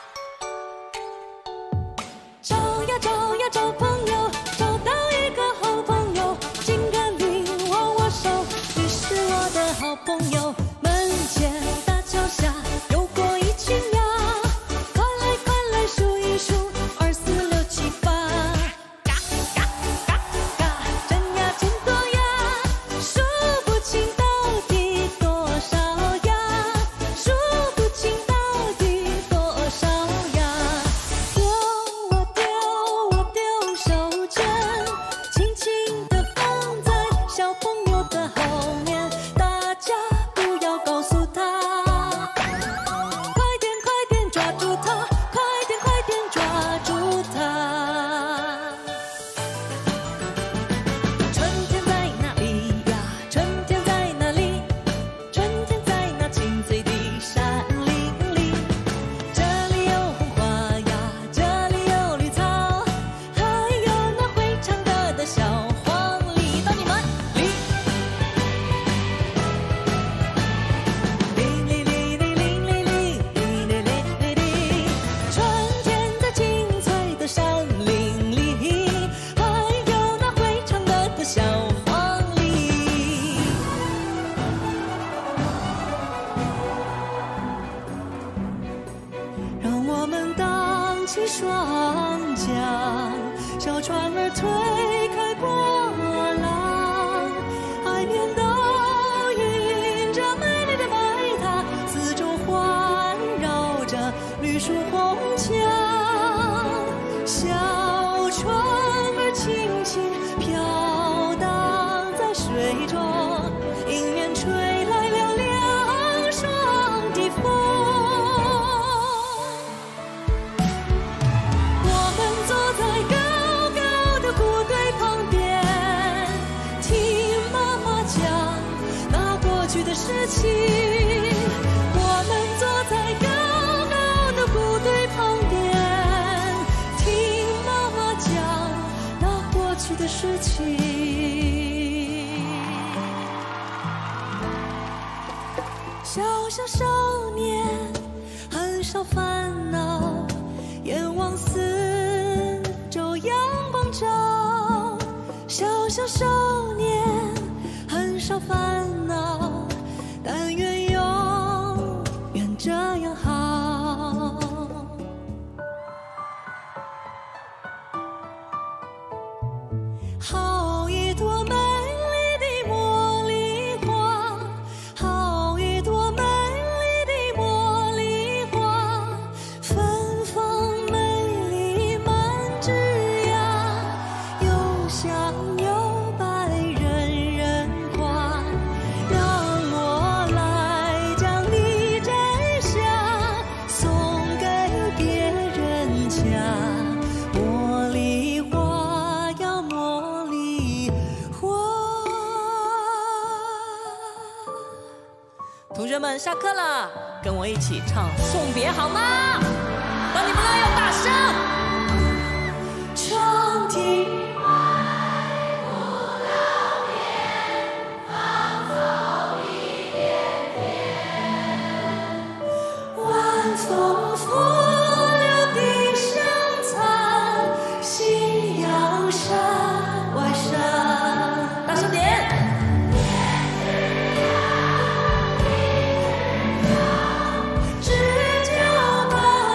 找呀找呀找朋友，找到一个好朋友，竟然领我握手，你是我的好朋友。门前大桥下游过一群鸭，快来快来数一数，二四六七八，嘎嘎嘎嘎，真呀真多呀，数不清到底多少呀，数不清到底多少呀。丢啊丢啊丢手绢，轻轻地放在小朋友的后面，大家不要告诉他，快点快点抓住他，快点快点抓住他。春天在哪里呀？春天在哪里？春天在那青翠的山林里，这里有红花呀，这里有绿草，还有那会唱歌的小黄鹂。到你们哩。哩哩哩哩哩哩哩哩哩哩哩，春天在青翠的山林里，还有那会唱歌的小黄鹂。让我们荡起双桨，小船儿推开波浪，海面倒映着美丽的白塔，四周环绕着绿树红墙。小船儿轻轻飘荡在水中，迎面吹来了凉爽的风。我们坐在高高的谷堆旁边，听妈妈讲那过去的事情。我们坐在高高的谷堆旁边，听妈妈讲那过去的事情。小小少年，很少烦恼，眼望四周阳光照。小小少年，很少烦恼，但愿永远这样好。好一朵美丽的茉莉花，好一朵美丽的茉莉花，芬芳美丽满枝桠，又香又白人人夸。让我来将你摘下，送给别人家。茉莉花呀茉莉花。 同学们下课了，跟我一起唱送别好吗？当你们来要大声。 长亭晚风拂柳笛声残，夕阳山外山。 大声点。 知交半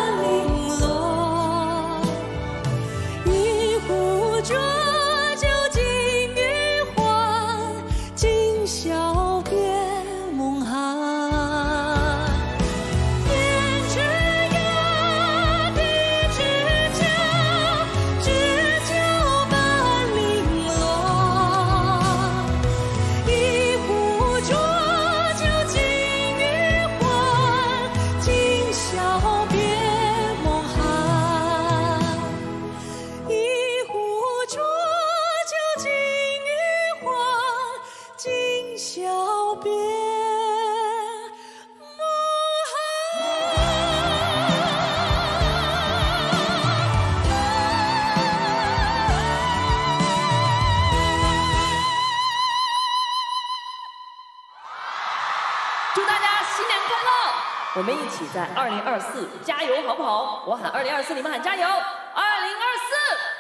们一起在二零二四加油，好不好？我喊二零二四，你们喊加油！二零二四。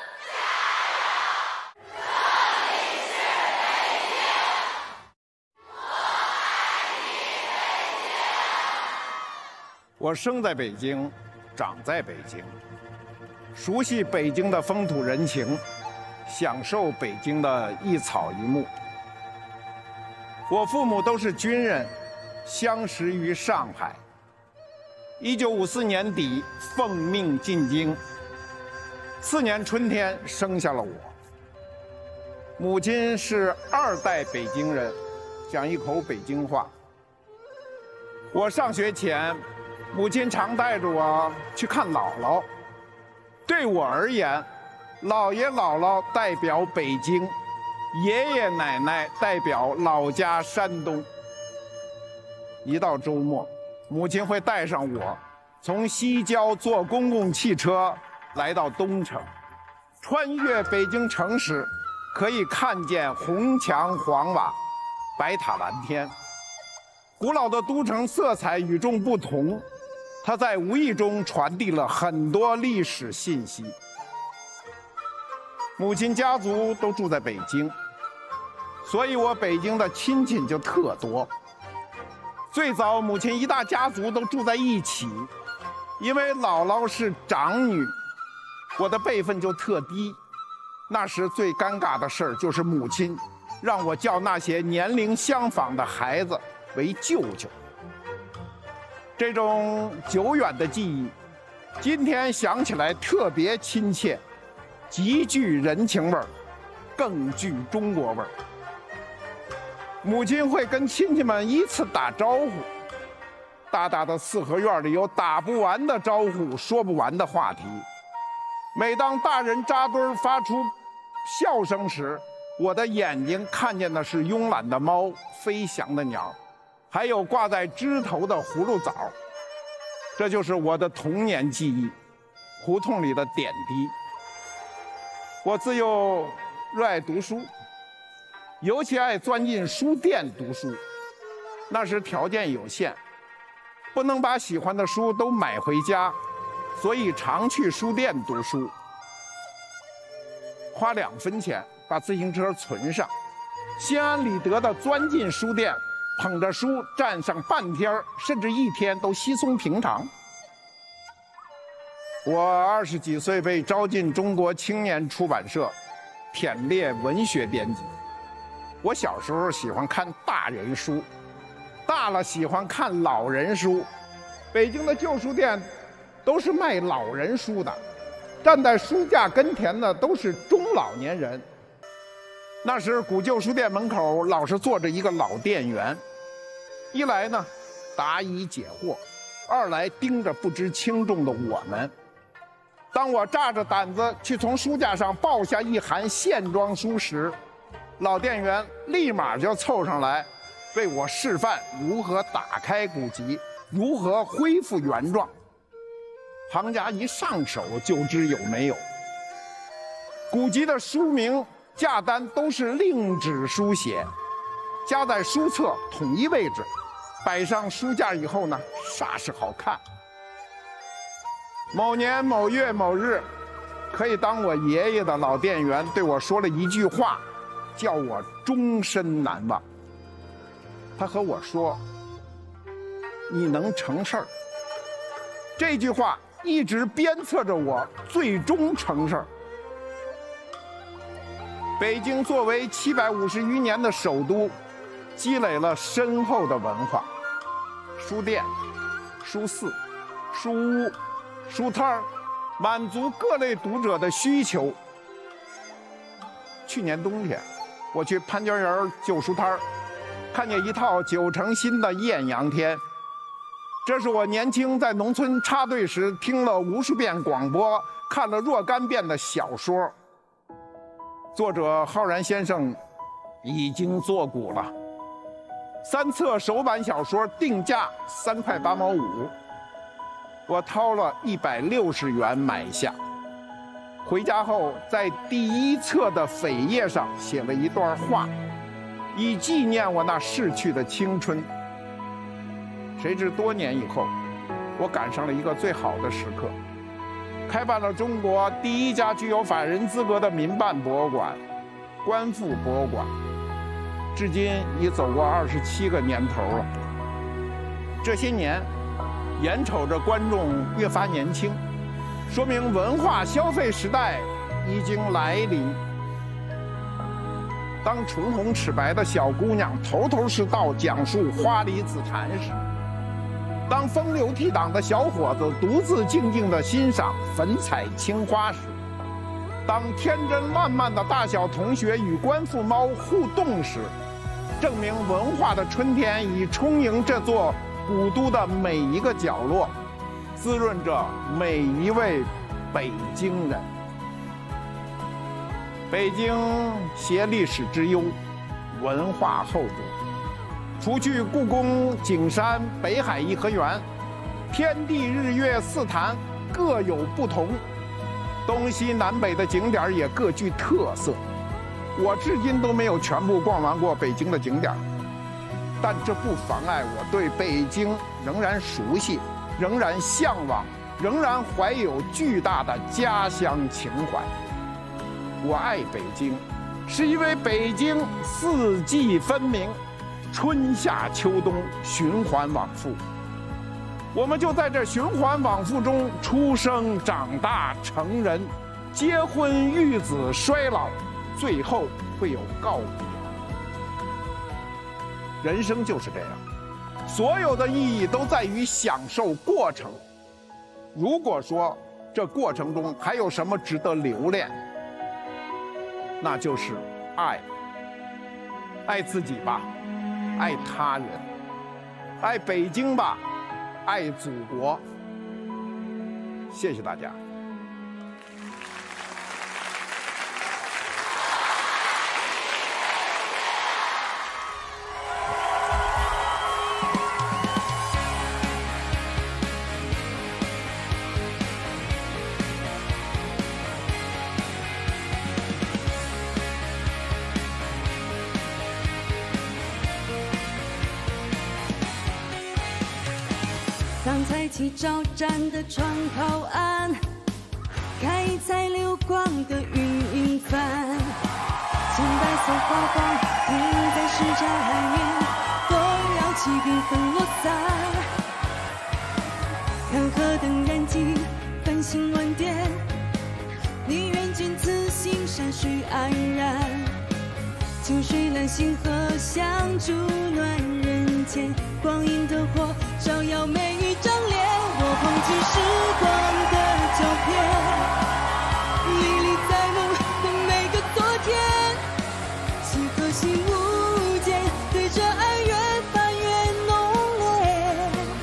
我生在北京，长在北京，熟悉北京的风土人情，享受北京的一草一木。我父母都是军人，相识于上海。一九五四年底奉命进京，次年春天生下了我。母亲是二代北京人，讲一口北京话。我上学前， 母亲常带着我去看姥姥。对我而言，姥爷姥姥代表北京，爷爷奶奶代表老家山东。一到周末，母亲会带上我，从西郊坐公共汽车来到东城。穿越北京城时，可以看见红墙黄瓦，白塔蓝天。古老的都城色彩与众不同。 它在无意中传递了很多历史信息。母亲家族都住在北京，所以我北京的亲戚就特多。最早，母亲一大家族都住在一起，因为姥姥是长女，我的辈分就特低。那时最尴尬的事儿就是母亲让我叫那些年龄相仿的孩子为舅舅。 这种久远的记忆，今天想起来特别亲切，极具人情味儿，更具中国味儿。母亲会跟亲戚们依次打招呼，大大的四合院里有打不完的招呼，说不完的话题。每当大人扎堆发出笑声时，我的眼睛看见的是慵懒的猫、飞翔的鸟。 还有挂在枝头的葫芦枣，这就是我的童年记忆，胡同里的点滴。我自幼热爱读书，尤其爱钻进书店读书。那时条件有限，不能把喜欢的书都买回家，所以常去书店读书。花两分钱把自行车存上，心安理得地钻进书店。 捧着书站上半天甚至一天都稀松平常。我二十几岁被招进中国青年出版社，忝列文学编辑。我小时候喜欢看大人书，大了喜欢看老人书。北京的旧书店都是卖老人书的，站在书架跟前的都是中老年人。 那时古旧书店门口老是坐着一个老店员，一来呢答疑解惑，二来盯着不知轻重的我们。当我炸着胆子去从书架上抱下一函线装书时，老店员立马就凑上来，为我示范如何打开古籍，如何恢复原状。行家一上手就知有没有。古籍的书名。 价单都是另纸书写，夹在书册统一位置，摆上书架以后呢，煞是好看。某年某月某日，可以当我爷爷的老店员对我说了一句话，叫我终身难忘。他和我说：“你能成事儿。”这句话一直鞭策着我，最终成事儿。 北京作为七百五十余年的首都，积累了深厚的文化。书店、书肆、书屋、书摊儿，满足各类读者的需求。去年冬天，我去潘家园旧书摊儿，看见一套九成新的《艳阳天》，这是我年轻在农村插队时听了无数遍广播，看了若干遍的小说。 作者浩然先生已经作古了，三册首版小说定价三块八毛五，我掏了一百六十元买下。回家后，在第一册的扉页上写了一段话，以纪念我那逝去的青春。谁知多年以后， 我赶上了一个最好的时刻，开办了中国第一家具有法人资格的民办博物馆——观复博物馆，至今已走过二十七个年头了。这些年，眼瞅着观众越发年轻，说明文化消费时代已经来临。当唇红齿白的小姑娘头头是道讲述花梨紫檀时，当风流倜傥的小伙子独自静静地欣赏粉彩青花时，当天真烂漫的大小同学与观复猫互动时，证明文化的春天已充盈这座古都的每一个角落，滋润着每一位北京人。北京携历史之忧，文化厚重。除去故宫、景山、北海颐和园，天地日月四坛各有不同，东西南北的景点也各具特色。我至今都没有全部逛完过北京的景点，但这不妨碍我对北京仍然熟悉，仍然向往，仍然怀有巨大的家乡情怀。我爱北京，是因为北京四季分明，春夏秋冬循环往复。我们就在这循环往复中出生、长大、成人，结婚、育子、衰老，最后会有告别。人生就是这样，所有的意义都在于享受过程。如果说这过程中还有什么值得留恋，那就是爱。爱自己吧，爱他人，爱北京吧，爱祖国。谢谢大家。 刚才起招展的窗口岸，开采流光的云影帆，青白色花光停在石桥海面，风摇起缤纷落散。看河灯燃尽，繁星万点，你愿见此心山水安然。清水蓝星河相助暖人间，光阴的火照耀每一张脸。我捧起时光的胶片，历历在目的每个昨天。几颗心无间，对着爱越翻越浓烈。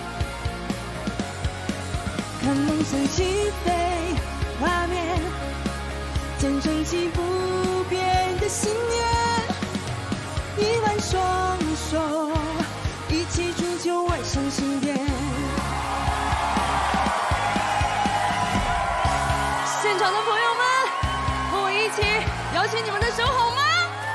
看梦想起飞，画面见证起不变的信念。一挽双手，一起铸就万象新典。现场的朋友们，和我一起摇起你们的手好吗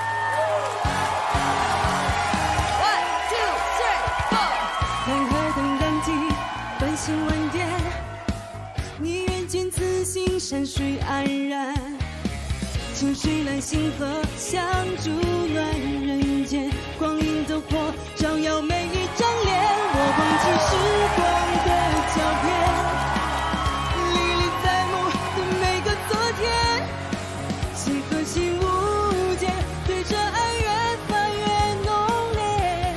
？One two three four。看河灯燃尽，繁星万点，你愿见此心山水安然。清水蓝星河相助暖人间，光阴的火照耀每一张脸。我捧起时光的胶片，历历在目的每个昨天。几颗心无间，对着爱越翻越浓烈。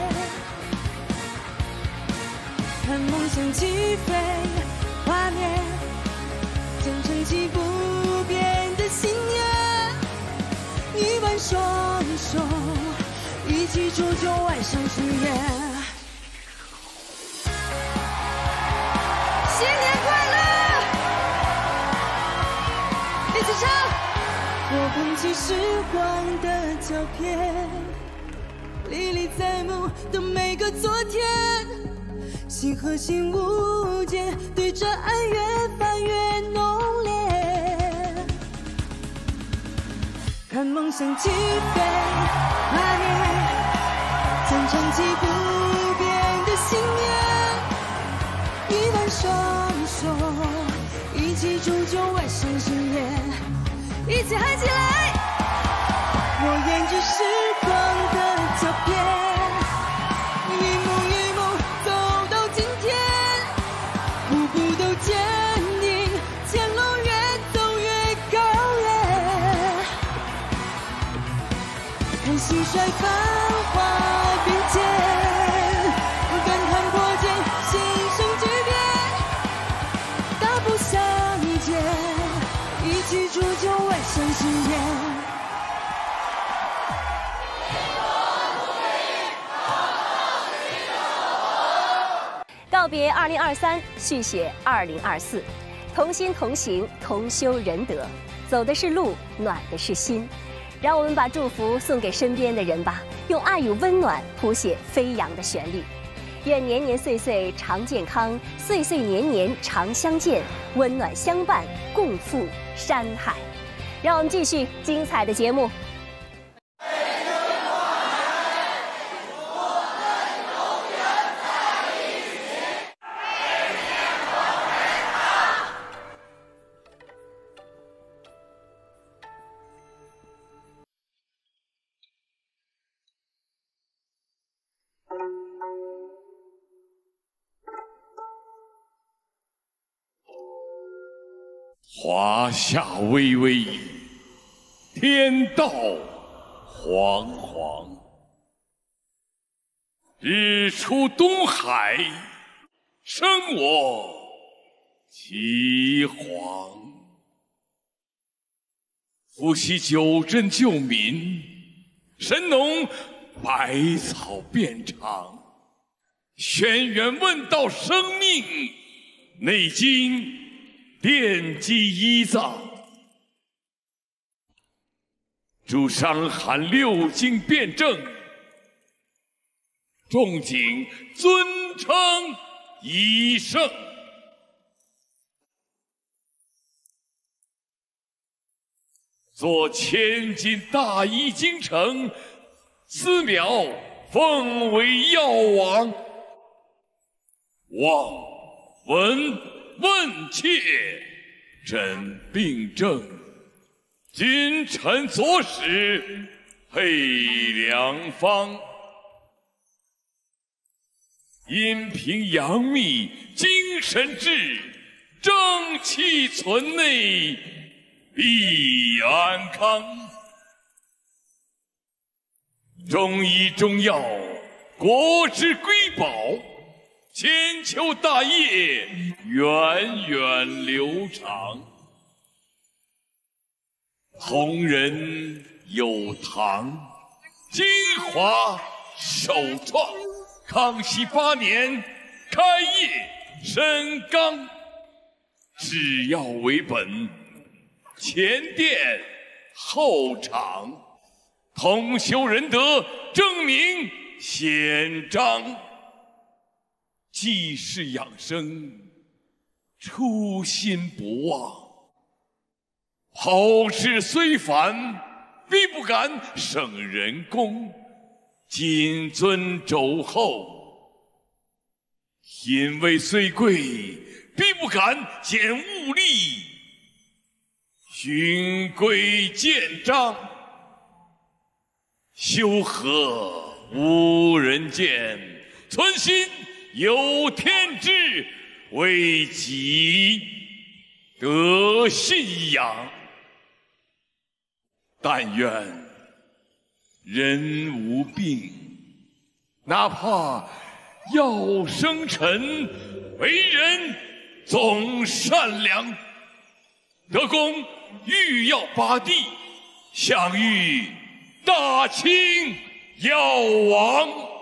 看梦想起飞，画面见证起不变的信念。一挽双手，一起铸就万象新典。新年快乐！一起唱。我捧起时光的胶片，历历在目的每个昨天。心和心无间，对着爱越翻越浓烈。看梦想起飞，画面见证起不变的信念。一挽双手，一起铸就万象盛宴，一起喊起来！我沿着时光的脚边，一幕一幕走到今天，步步都坚定，前路越走越高远，看蟋蟀繁华并肩。 相信眼。 告别二零二三，续写二零二四，同心同行，同修仁德，走的是路，暖的是心。让我们把祝福送给身边的人吧，用爱与温暖谱写飞扬的旋律。愿年年岁岁常健康，岁岁年年常相见，温暖相伴，共赴山海。 让我们继续精彩的节目。 华夏巍巍，天道煌煌。日出东海，生我岐黄。伏羲九针救民，神农百草遍尝。轩辕问道生命，内经。 奠基医藏，诸伤寒六经辩证，仲景尊称一圣。作千金大医精诚，思邈奉为药王。望闻。 问切诊病症，君臣佐使配良方。阴平阳秘精神志，正气存内必安康。中医中药，国之瑰宝。 千秋大业，源远流长。同仁有堂，金华首创。康熙八年开业深纲，制药为本，前店后厂，同修仁德，证明显彰。 济世养生，初心不忘。好事虽繁，必不敢省人工，谨遵周厚。品位虽贵，必不敢减物力，循规见章。修和无人见，存心。 有天志为己，得信仰。但愿人无病，哪怕要生辰，为人总善良。得功御药八帝，享誉大清药王。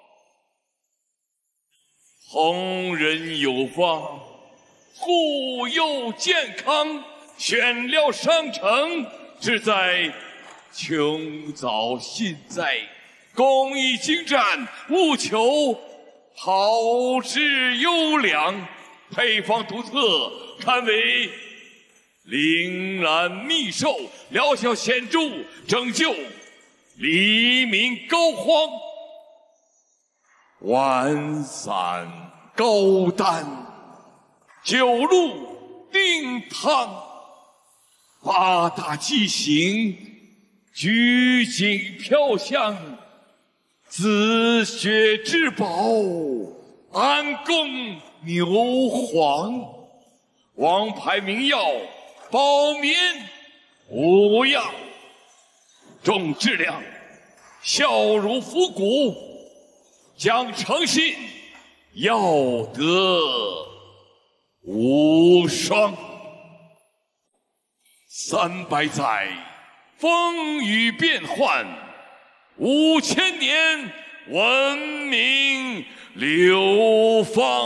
同仁有方，护佑健康，选料商城，志在穷早信在，工艺精湛，务求好质优良，配方独特，堪为铃兰秘寿，疗效显著，拯救黎民膏肓。 万散高丹， 九路定堂，八大祭行，举景飘香，紫血至宝，安宫牛黄，王牌名药，保眠无恙，重质量，效如复古，讲诚信，要得无双。三百载，风雨变幻；五千年，文明流芳。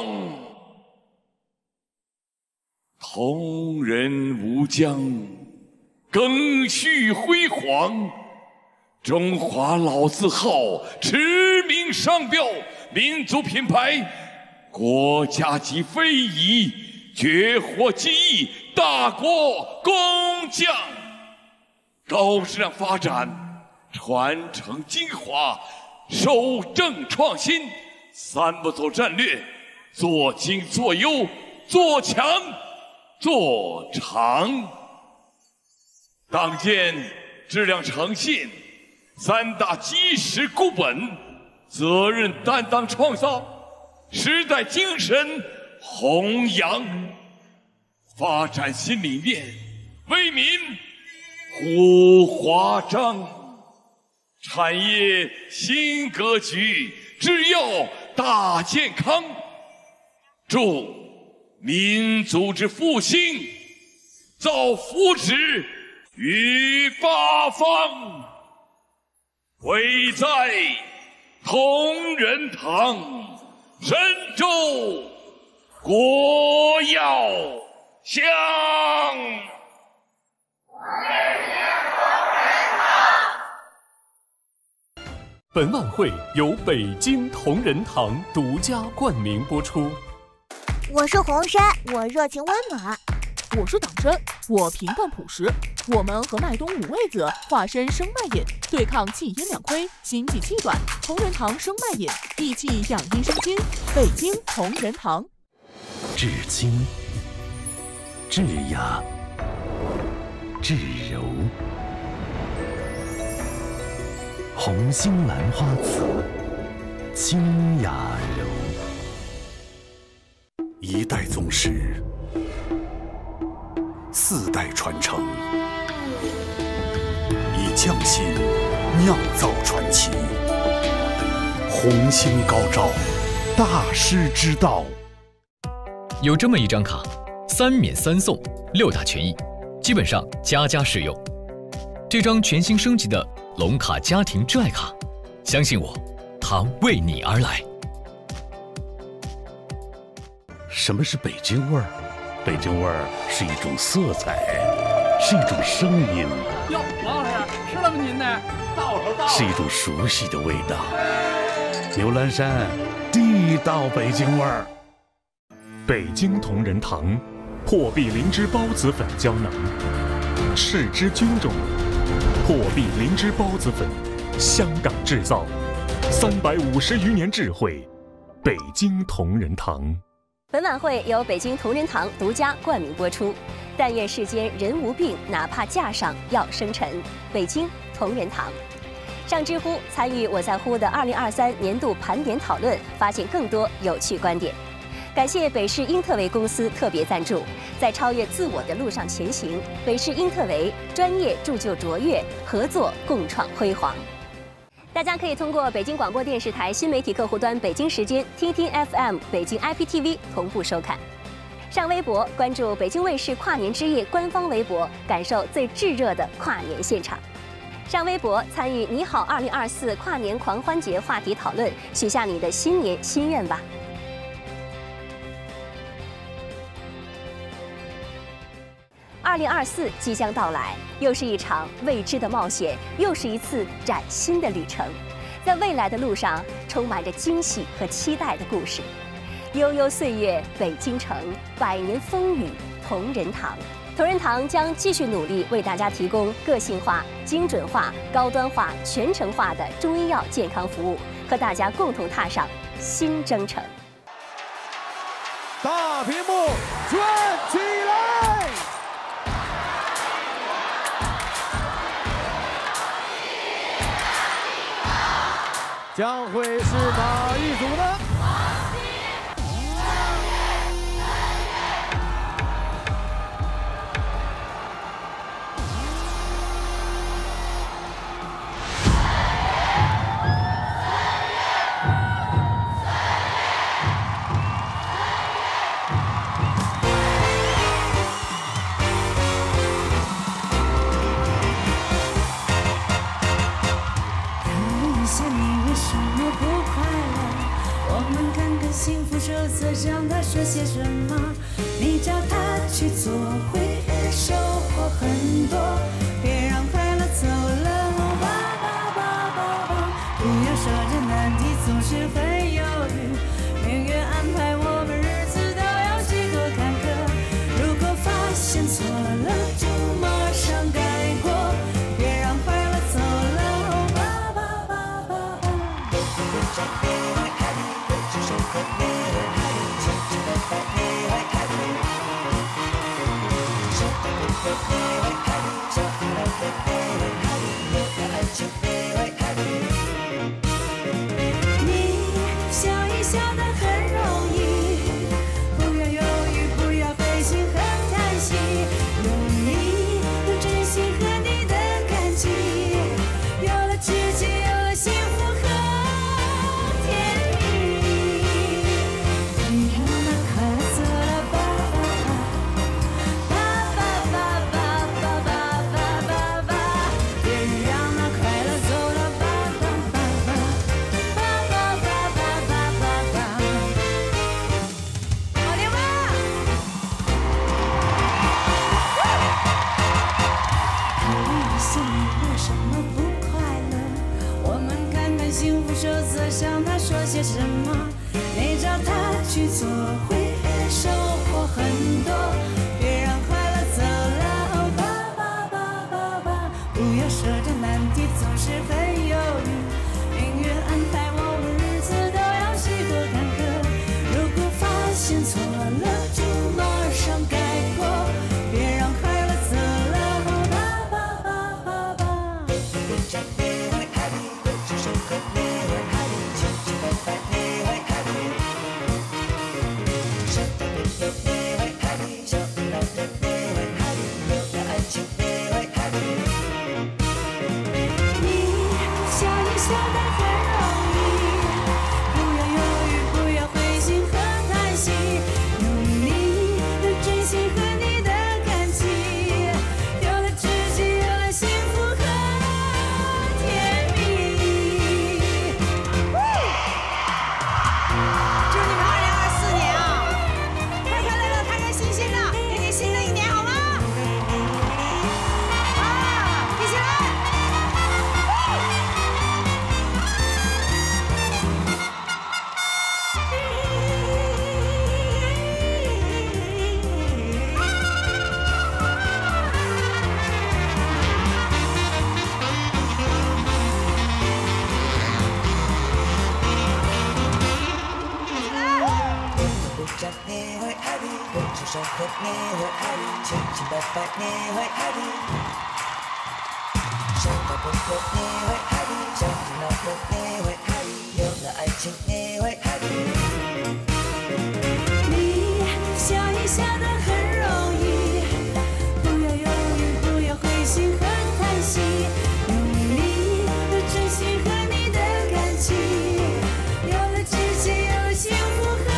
同仁无疆，更续辉煌。中华老字号，驰名商标，民族品牌，国家级非遗，绝活技艺，大国工匠。高质量发展，传承精华，守正创新，三不走战略，做精做优，做强做长。党建质量诚信三大基石固本，责任担当创造，时代精神弘扬，发展新理念，为民护华章。产业新格局，制药大健康，助民族之复兴，造福祉于八方。伟在同仁堂，神州国要香。 本晚会由北京同仁堂独家冠名播出。 我是红山，我热情温暖； 我是党参，我平淡朴实。我们和麦冬五味子化身生麦饮，对抗气阴两亏、心悸气短。同仁堂生麦饮，益气养阴生津。北京同仁堂。 至精、至雅、至柔。红星兰花瓷，清雅柔。一代宗师，四代传承，以匠心酿造传奇。红星高照，大师之道。 有这么一张卡，三免三送，六大权益，基本上家家适用。这张全新升级的龙卡家庭挚爱卡，相信我，它为你而来。 什么是北京味儿？北京味儿是一种色彩，是一种声音。 哟，王老师，吃了吗您呢？到了到了。 是一种熟悉的味道。牛栏山，地道北京味儿。北京同仁堂，破壁灵芝孢子粉胶囊，斥之军中。破壁灵芝孢子粉，香港制造，三百五十余年智慧，北京同仁堂。 本晚会由北京同仁堂独家冠名播出。但愿世间人无病，哪怕架上要生尘。北京同仁堂。上知乎参与我在乎的二零二三年度盘点讨论，发现更多有趣观点。感谢北市英特维公司特别赞助，在超越自我的路上前行。北市英特维专业铸就卓越，合作共创辉煌。大家可以通过北京广播电视台新媒体客户端北京时间、听听 F M、北京 I P T V 同步收看。上微博关注北京卫视跨年之夜官方微博，感受最炙热的跨年现场。上微博参与“你好二零二四”跨年狂欢节话题讨论，许下你的新年心愿吧。二零二四即将到来，又是一场未知的冒险，又是一次崭新的旅程。在未来的路上，充满着惊喜和期待的故事。悠悠岁月，北京城，百年风雨，同仁堂。同仁堂将继续努力，为大家提供个性化、精准化、高端化、全程化的中医药健康服务，和大家共同踏上新征程。 大屏幕转起来！将会是哪一组呢？ 幸福手册上他说些什么？你找他去做，会收获很多。别让快乐走了，吧吧吧吧吧！不要说这难题总是很犹豫，命运安排我们日子都有许多坎坷。如果发现错了，就马上改过。别让快乐走了，吧吧吧吧吧！ 你笑一笑得很容易，不要犹豫，不要灰心和叹息，用力用真心和你的感情，有了知己，有了幸福和甜蜜。你让那快乐走了吧吧吧吧吧吧吧吧吧吧，别让那快乐走了吧吧吧吧吧吧吧吧吧吧。好听吗？考虑一下你为什么不快乐？我们看看幸福手册上他说些什么。你找他去做，会收获很多。别让快乐走了，吧吧吧吧吧！不要说这难题总是很犹豫，命运安排我们日子都有许多坎坷。如果发现错了，就马上改过。别让快乐走了，吧吧吧吧吧！ 生活你会爱你，清清白白你会爱你，生活不过你会爱你，想你闹过你会爱你，有了爱情你会爱你。 你笑一笑得很容易，不要犹豫，不要灰心和叹息，用力的真心和你的感情，有了知己，有了幸福和。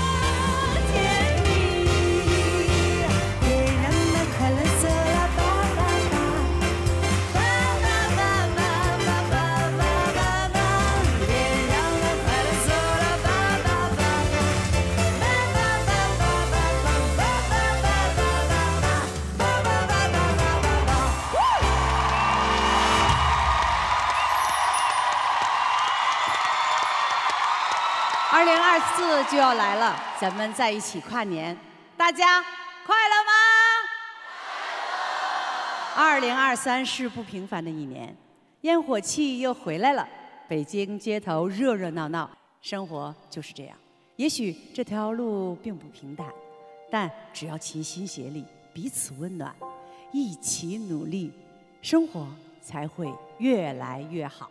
二零二四就要来了，咱们在一起跨年，大家快乐吗？二零二三是不平凡的一年，烟火气又回来了，北京街头热热闹闹，生活就是这样。 也许这条路并不平坦，但只要齐心协力，彼此温暖，一起努力，生活才会越来越好。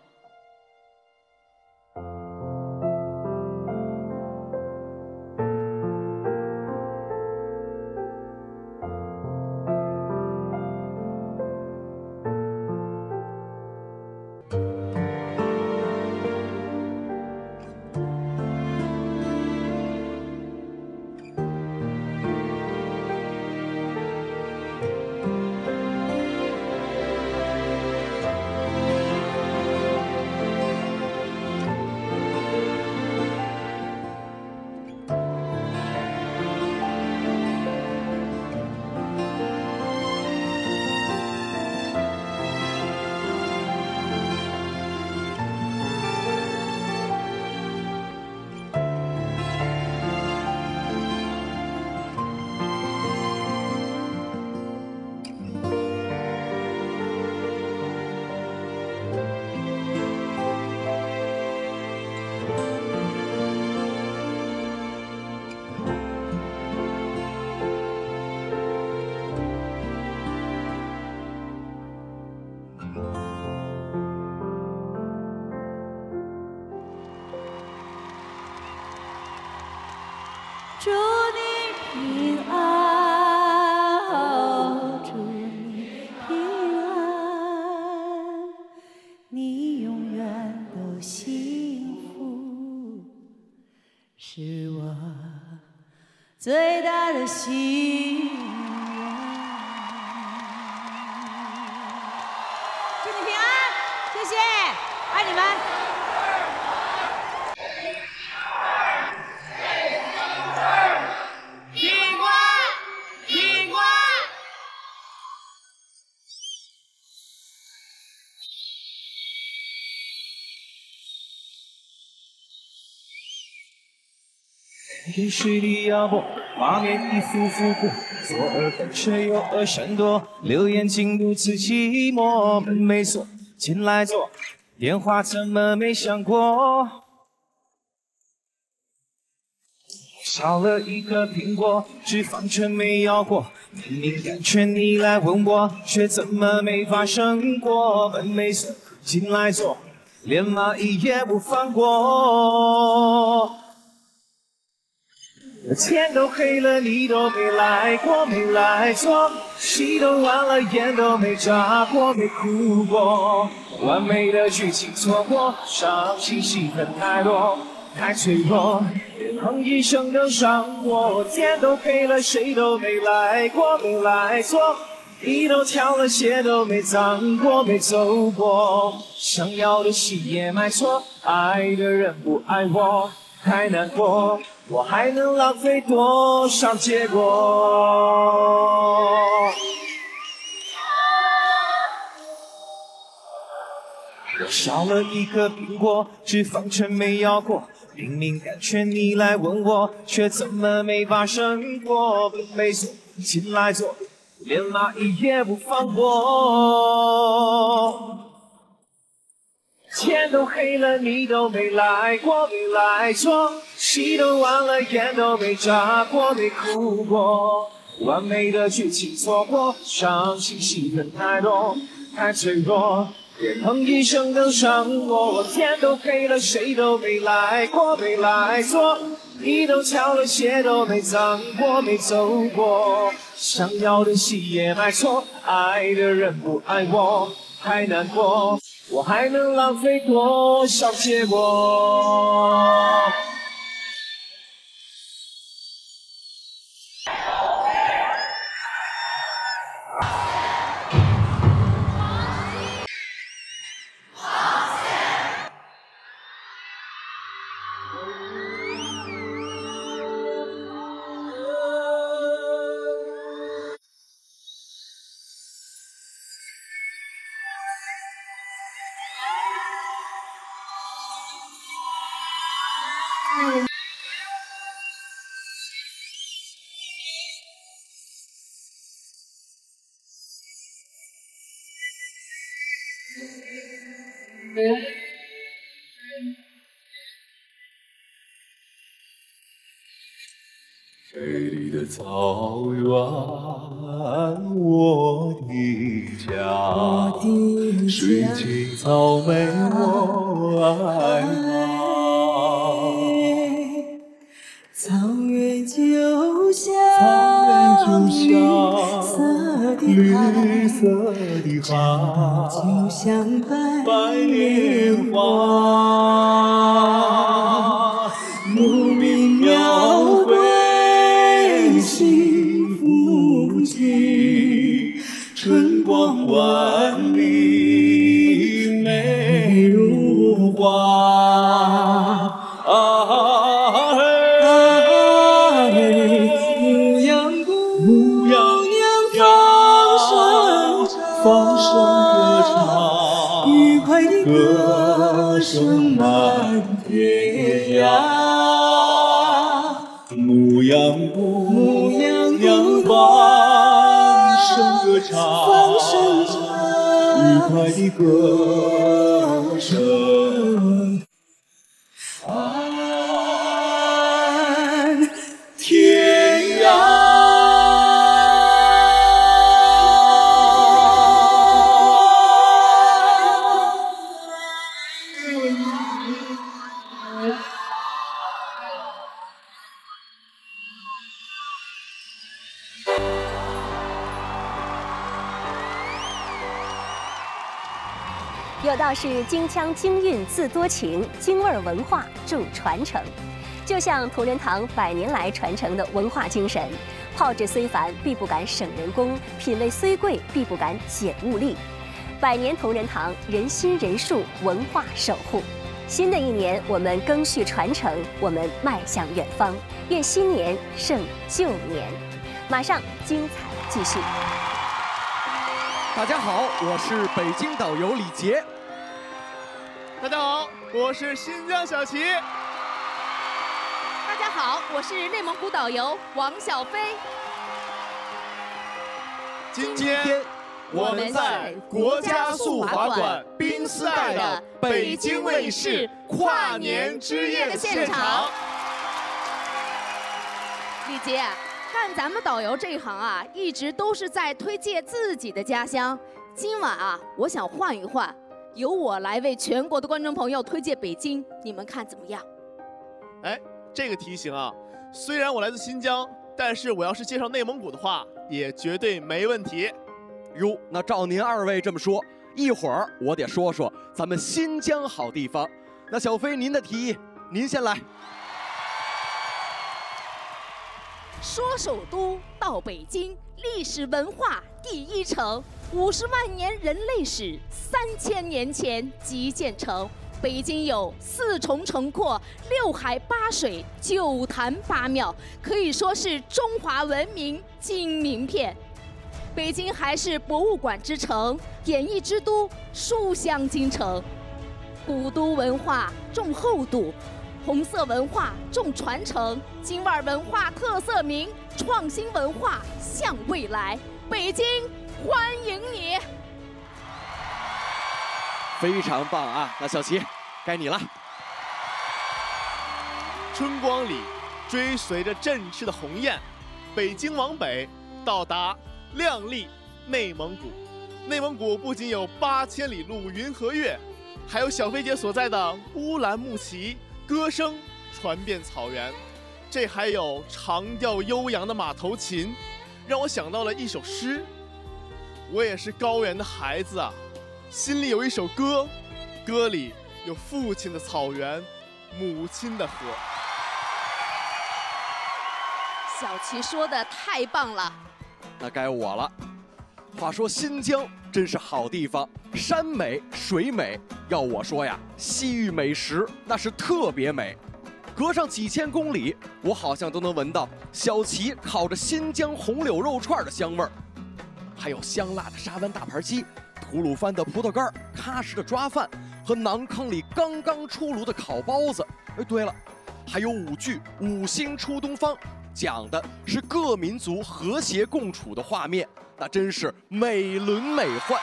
祝你平安，哦，祝你平安，你永远都幸福，是我最大的心愿。祝你平安，谢谢，爱你们。 电视里摇播，画面一幅幅过，左耳风吹，右耳闪躲，留言竟如此寂寞。门没锁，进来坐，电话怎么没响过？少了一颗苹果，脂肪却没咬过，明明感觉你来吻我，却怎么没发生过？门没锁，进来坐，连蚂蚁也不放过。天都黑了，你都没来过，没来坐，戏都完了，眼都没眨过，没哭过，完美的剧情错过，伤心戏份太多，太脆弱，连哼一声都伤我。天都黑了，谁都没来过，没来坐，衣都挑了，鞋都没脏过，没走过，想要的戏也买错，爱的人不爱我，太难过。我还能浪费多少结果？我少了一颗苹果，脂肪却没咬过，明明感觉你来吻我，却怎么没发生过？门没锁，进来坐，连蚂蚁也不放过。天都黑了，你都没来过，没来坐，戏都完了，眼都没眨过，没哭过，完美的剧情错过，伤心戏份太多，太脆弱，连哼一声都伤我。天都黑了，谁都没来过，没来坐，衣都挑了，鞋都没脏过，没走过，想要的戏也买错，爱的人不爱我，太难过。我还能浪费多少结果？ 草原，我的家，水青草莓我爱它。 草原就像绿色的海，就像白莲花，牧民描绘幸福景，春光万里美如画。放声歌唱，愉快的歌声满天涯。牧羊姑牧羊娘放声歌唱，放声唱，愉快的歌声满天涯。 有道是京腔京韵自多情，京味文化助传承。就像同仁堂百年来传承的文化精神，炮制虽繁，必不敢省人工；品味虽贵，必不敢减物力。百年同仁堂，人心人术，文化守护。新的一年，我们赓续传承，我们迈向远方。愿新年胜旧年。马上精彩继续。 大家好，我是北京导游李杰。 大家好，我是新疆小齐。 大家好，我是内蒙古导游王小飞。 今天我们在国家速滑馆冰丝带的北京卫视跨年之夜的现场。 李杰，干咱们导游这一行啊，一直都是在推介自己的家乡。今晚啊，我想换一换，由我来为全国的观众朋友推荐北京，你们看怎么样？ 哎，这个题型啊，虽然我来自新疆，但是我要是介绍内蒙古的话，也绝对没问题。 哟，那照您二位这么说，一会儿我得说说咱们新疆好地方。那小飞，您的提议，您先来。 说首都到北京，历史文化第一城，五十万年人类史，三千年前即建成。北京有四重城廓、六海八水、九坛八庙，可以说是中华文明金名片。北京还是博物馆之城、演艺之都、书香京城。古都文化重厚度，红色文化重传承，京味文化特色名，创新文化向未来。北京欢迎你！ 非常棒啊！那小齐，该你了。 春光里，追随着振翅的鸿雁，北京往北到达亮丽内蒙古。内蒙古不仅有八千里路云和月，还有小飞姐所在的乌兰牧骑，歌声传遍草原。这还有长调悠扬的马头琴，让我想到了一首诗。我也是高原的孩子啊，心里有一首歌，歌里有父亲的草原，母亲的河。 小齐说的太棒了。 那该我了。话说新疆真是好地方，山美水美，要我说呀，西域美食那是特别美。隔上几千公里，我好像都能闻到小齐烤着新疆红柳肉串的香味儿，还有香辣的沙湾大盘鸡、吐鲁番的葡萄干、喀什的抓饭和馕坑里刚刚出炉的烤包子。哎，对了，还有舞剧《五星出东方》，讲的是各民族和谐共处的画面，那真是美轮美奂。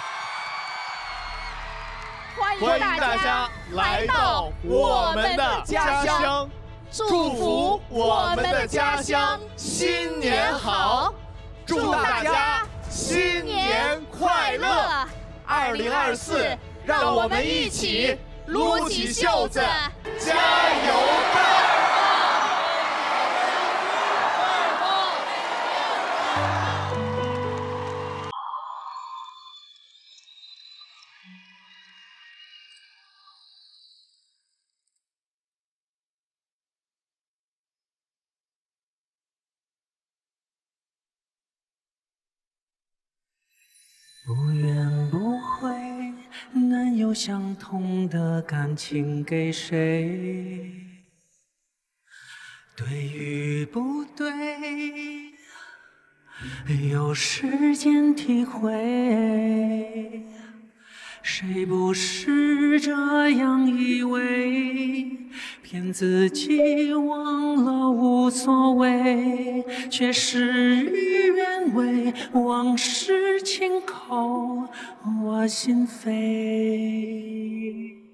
欢迎大家来到我们的家乡。 祝福我们的家乡新年好，祝大家新年快乐！二零二四，让我们一起撸起袖子，加油吧！ 不怨不悔，能有相同的感情给谁？对与不对，有时间体会。谁不是这样以为？骗自己忘了无所谓，却事与愿违，往事轻扣我心扉。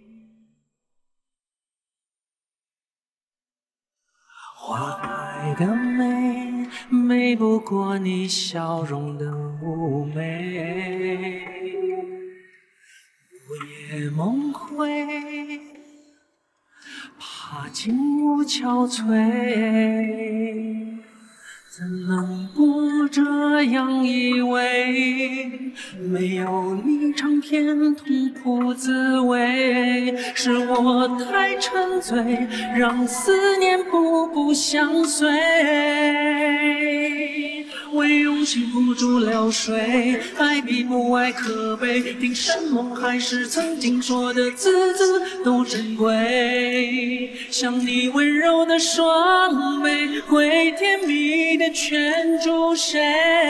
花开的美，美不过你笑容的妩媚。午夜梦回，怕景物憔悴，怎能不这样以为？没有你尝遍痛苦滋味，是我太沉醉，让思念步步相随。为用心付诸流水，爱比不爱可悲，定什么还是曾经说的字字都珍贵。像你温柔的双臂，会甜蜜的圈住谁？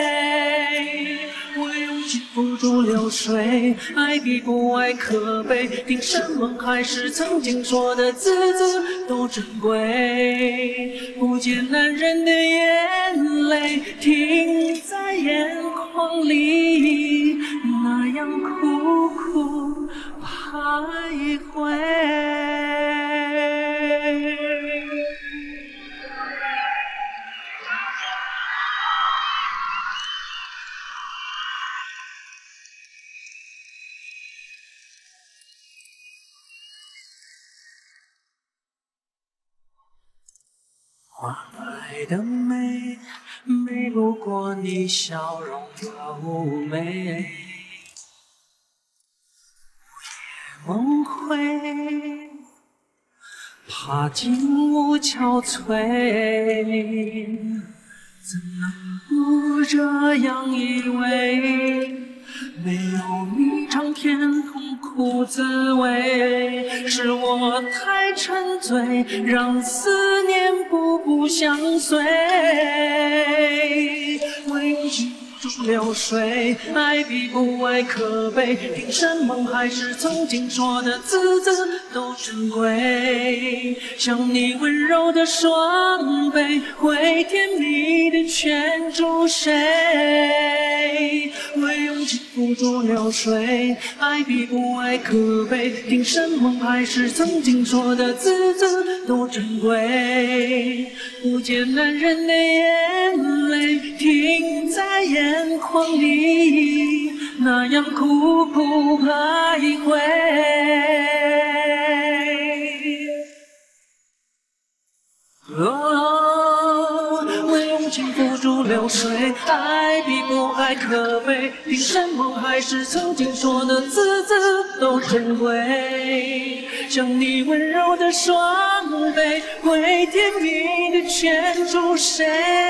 我用心付诸流水，爱比不爱可悲，定什么还是曾经说的字字都珍贵。不见男人的眼泪停在眼眶里，那样苦苦徘徊。花开的美，美不过你笑容的妩媚。午夜梦回，怕景物憔悴，怎能不这样以为？没有你尝遍痛苦滋味，是我太沉醉，让思念步步相随。为用心付诸流水，爱比不爱可悲，听什么还是曾经说的字字都珍贵。像你温柔的双臂，会甜蜜的圈住谁？为用心付诸流水，爱比不爱可悲，听什么还是曾经说的字字都珍贵。不见男人的眼泪停在眼眶里，那样苦苦徘徊。哦，为用情付诸流水，爱比不爱可悲，凭什么还是曾经说的字字都珍贵？像你温柔的双臂，会甜蜜的圈住谁？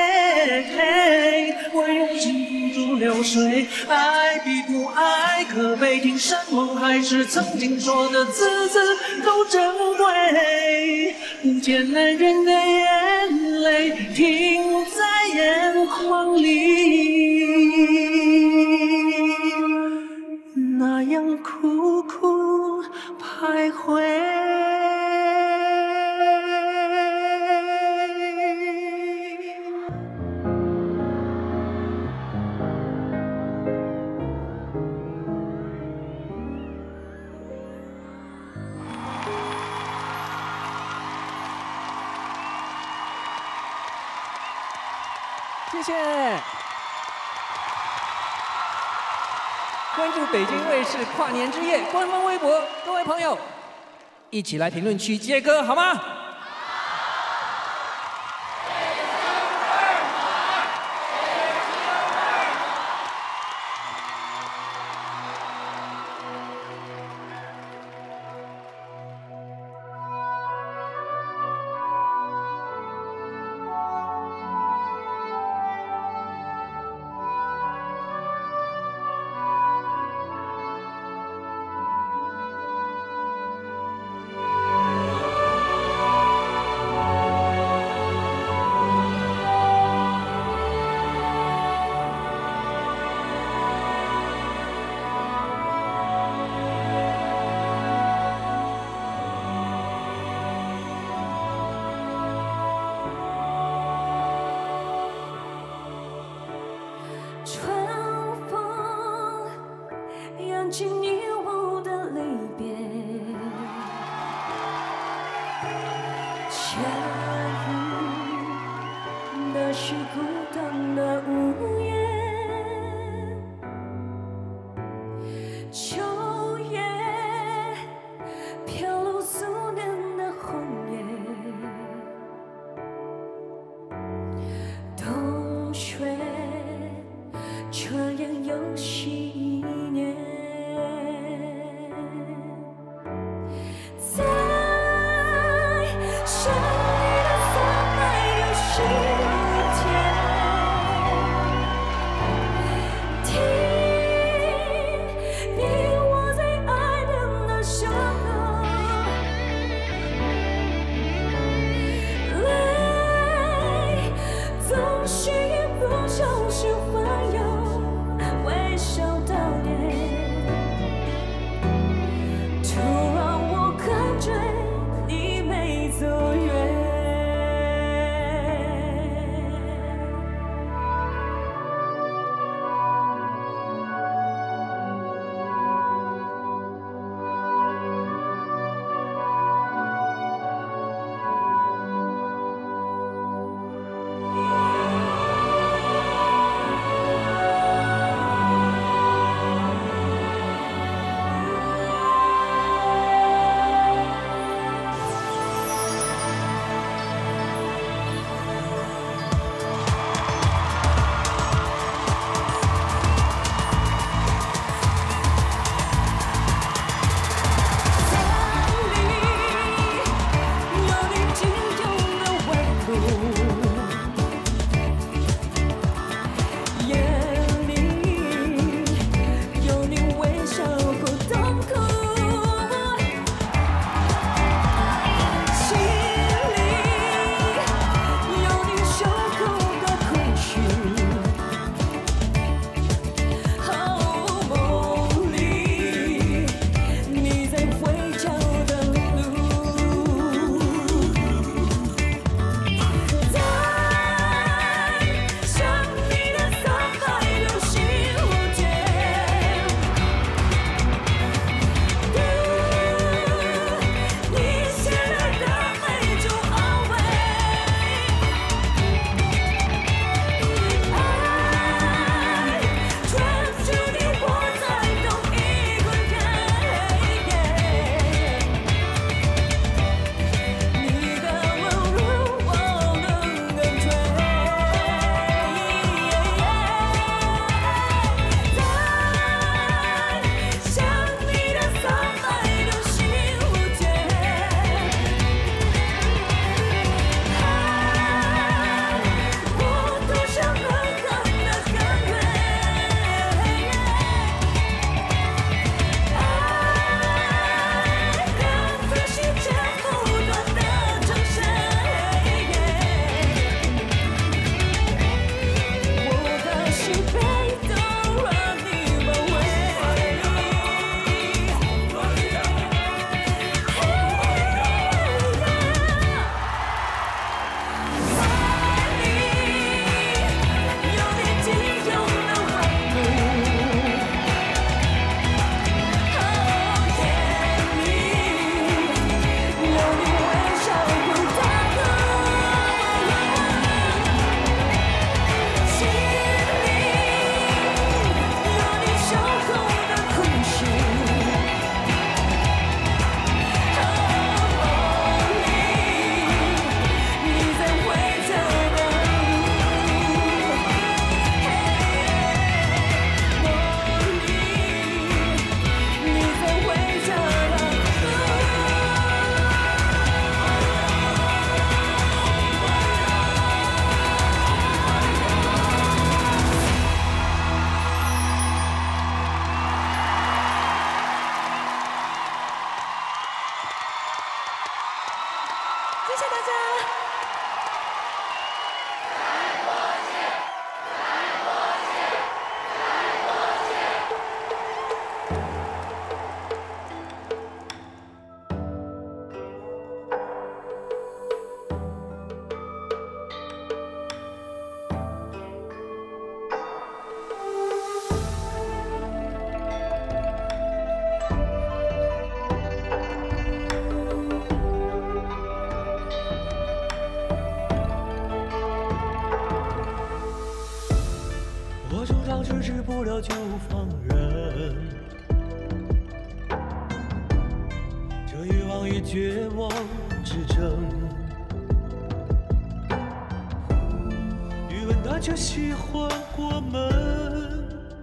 为用情付诸流水，爱比不爱可悲，凭什么还是曾经说的字字都珍贵？不见男人的眼泪停在眼眶里，那样苦苦徘徊。 谢谢。关注北京卫视跨年之夜官方微博，各位朋友，一起来评论区接歌好吗？ 听，你我。 谢大家。 我主张支持不了就放任，这欲望与绝望之争，余文他却喜欢过门，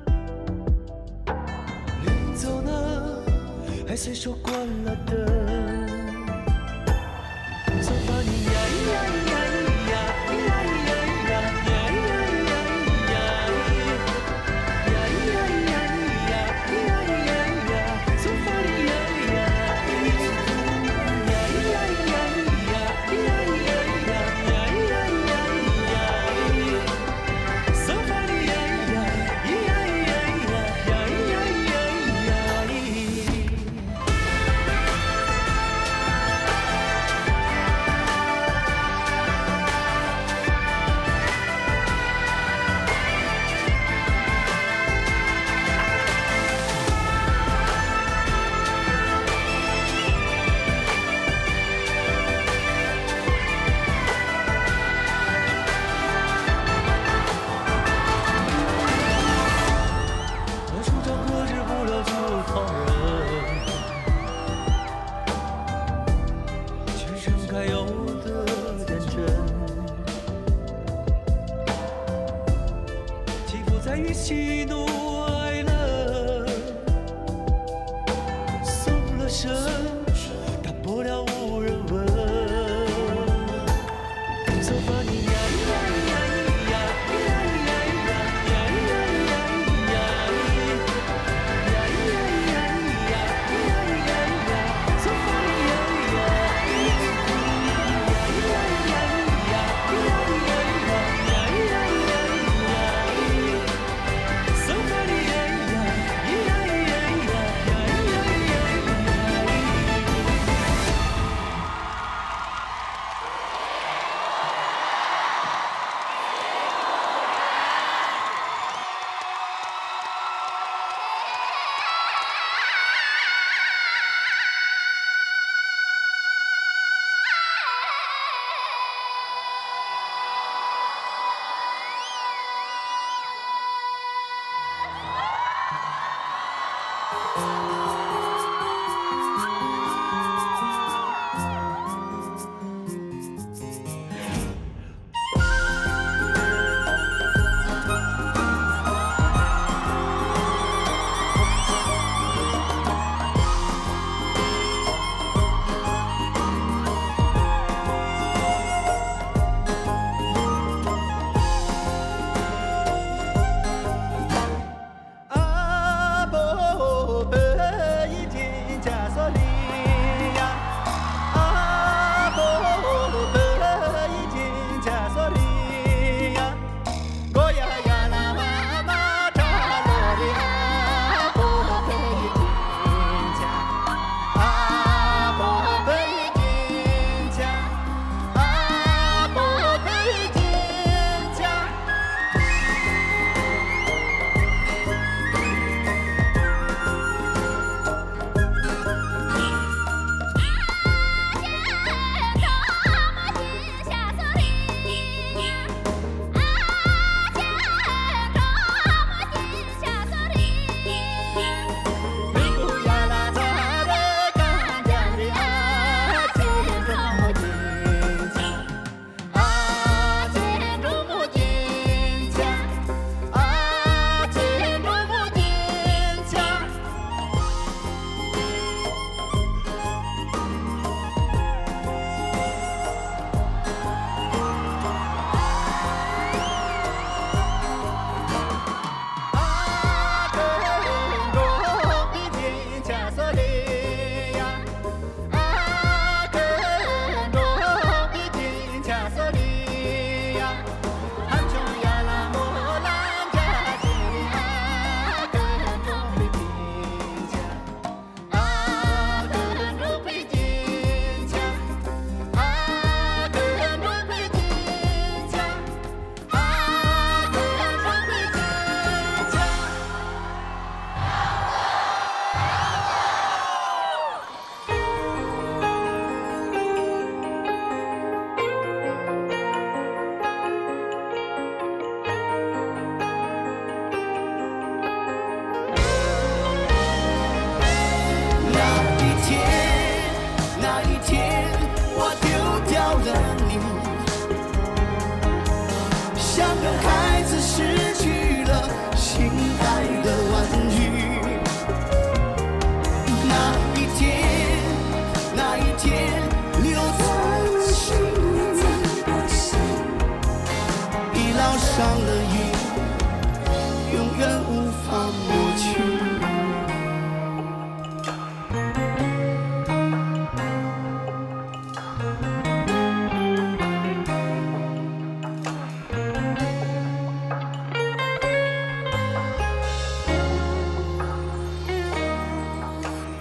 临走呢还随手关了灯。sofa你呀呀呀呀呀呀呀与喜怒哀乐松了身，大不了无人问。sofa你呀呀呀呀呀呀呀呀呀呀呀呀呀呀呀 sofa你呀呀呀呀呀呀啊，宝贝。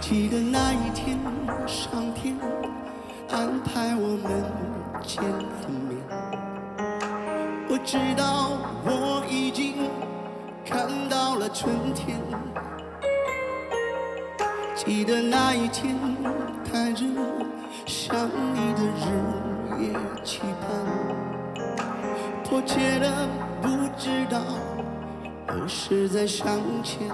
记得那一天，上天安排我们见了面。我知道我已经看到了春天。记得那一天，带着想你的日夜期盼，迫切的不知道何时再相见。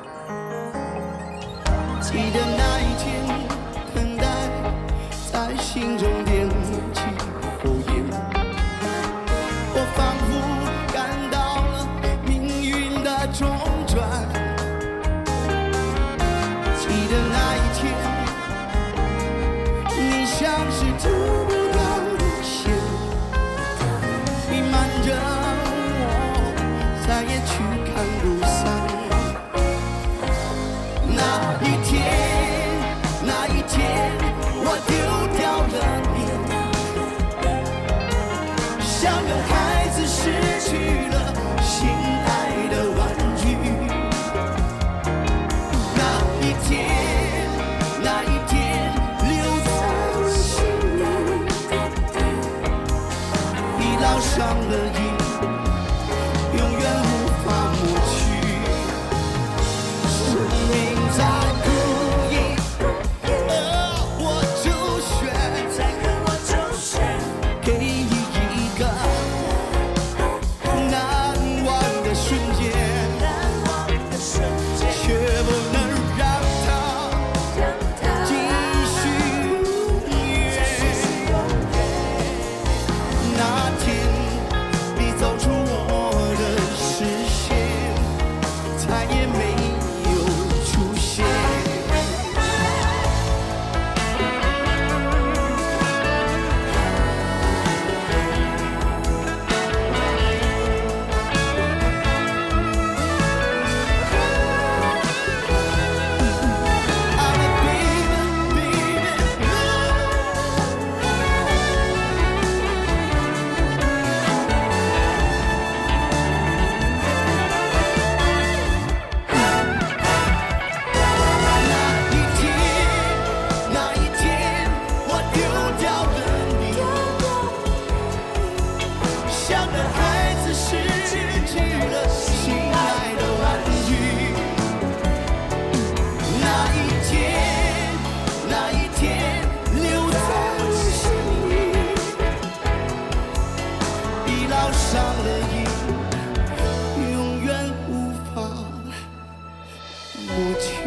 记得那一天，等待在心中点起火焰，我仿佛感到了命运的中转。记得那一天，你像是突不到的线，弥漫着我，再也去看不散。那一天，那一天，我丢掉了你，像个孩子失去了心爱的玩具。那一天，那一天，留在我心里，已烙上了印，永远无法抹去。生命在故意，呃，我就选，再跟我就选，给你一个难忘的瞬间，难忘的瞬间，却不能让它继续永远。那天你走出我的视线，再也没有出现。那一天，我丢掉了你，像个孩子失去了心爱的玩具。那一天，那一天，留在我心里，已烙上了印，永远无法抹去。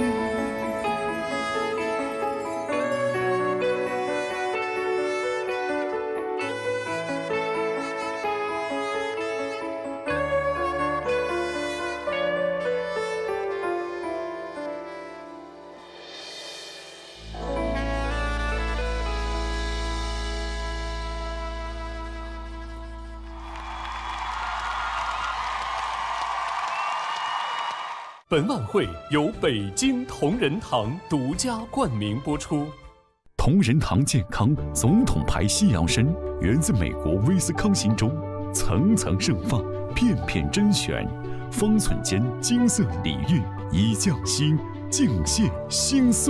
本晚会由北京同仁堂独家冠名播出。同仁堂健康总统牌西洋参源自美国威斯康星州，层层盛放，片片甄选，方寸间金色礼遇，以匠心，敬献心碎。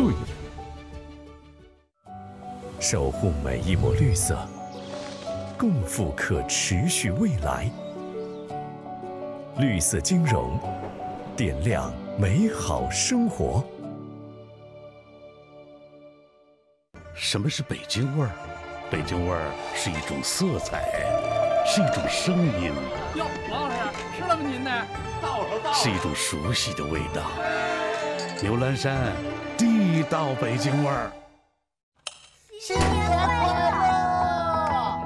守护每一抹绿色，共赴可持续未来。绿色金融，点亮美好生活。 什么是北京味儿？北京味儿是一种色彩，是一种声音。 哟，王老师吃了吗？您呢？到了，到了。 是一种熟悉的味道。牛栏山，地道北京味儿。 新年快乐！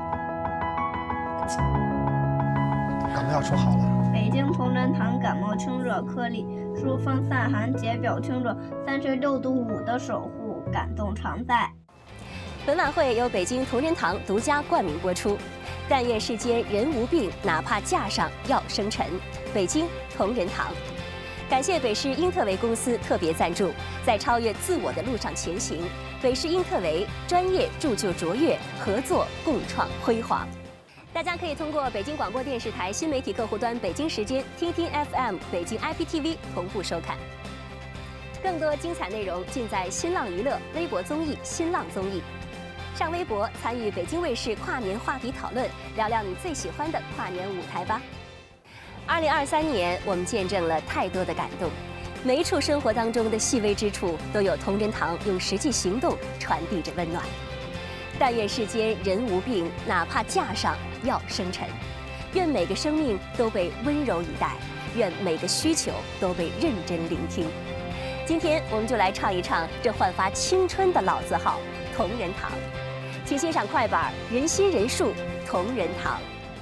感冒药说好了。 北京同仁堂感冒清热颗粒，疏风散寒，解表清热，三十六度五的守护，感动常在。 本晚会由北京同仁堂独家冠名播出。但愿世间人无病，哪怕架上药生尘。北京同仁堂。感谢北市英特维公司特别赞助，在超越自我的路上前行。北市英特维专业铸就卓越，合作共创辉煌。大家可以通过北京广播电视台新媒体客户端北京时间、听听 F M、北京 I P T V 同步收看。 更多精彩内容尽在新浪娱乐微博综艺新浪综艺。上微博参与北京卫视跨年话题讨论，聊聊你最喜欢的跨年舞台吧。二零二三年，我们见证了太多的感动，每一处生活当中的细微之处，都有同仁堂用实际行动传递着温暖。但愿世间人无病，哪怕架上要生尘。愿每个生命都被温柔以待，愿每个需求都被认真聆听。今天我们就来唱一唱这焕发青春的老字号同仁堂，请欣赏快板《人心人术同仁堂》。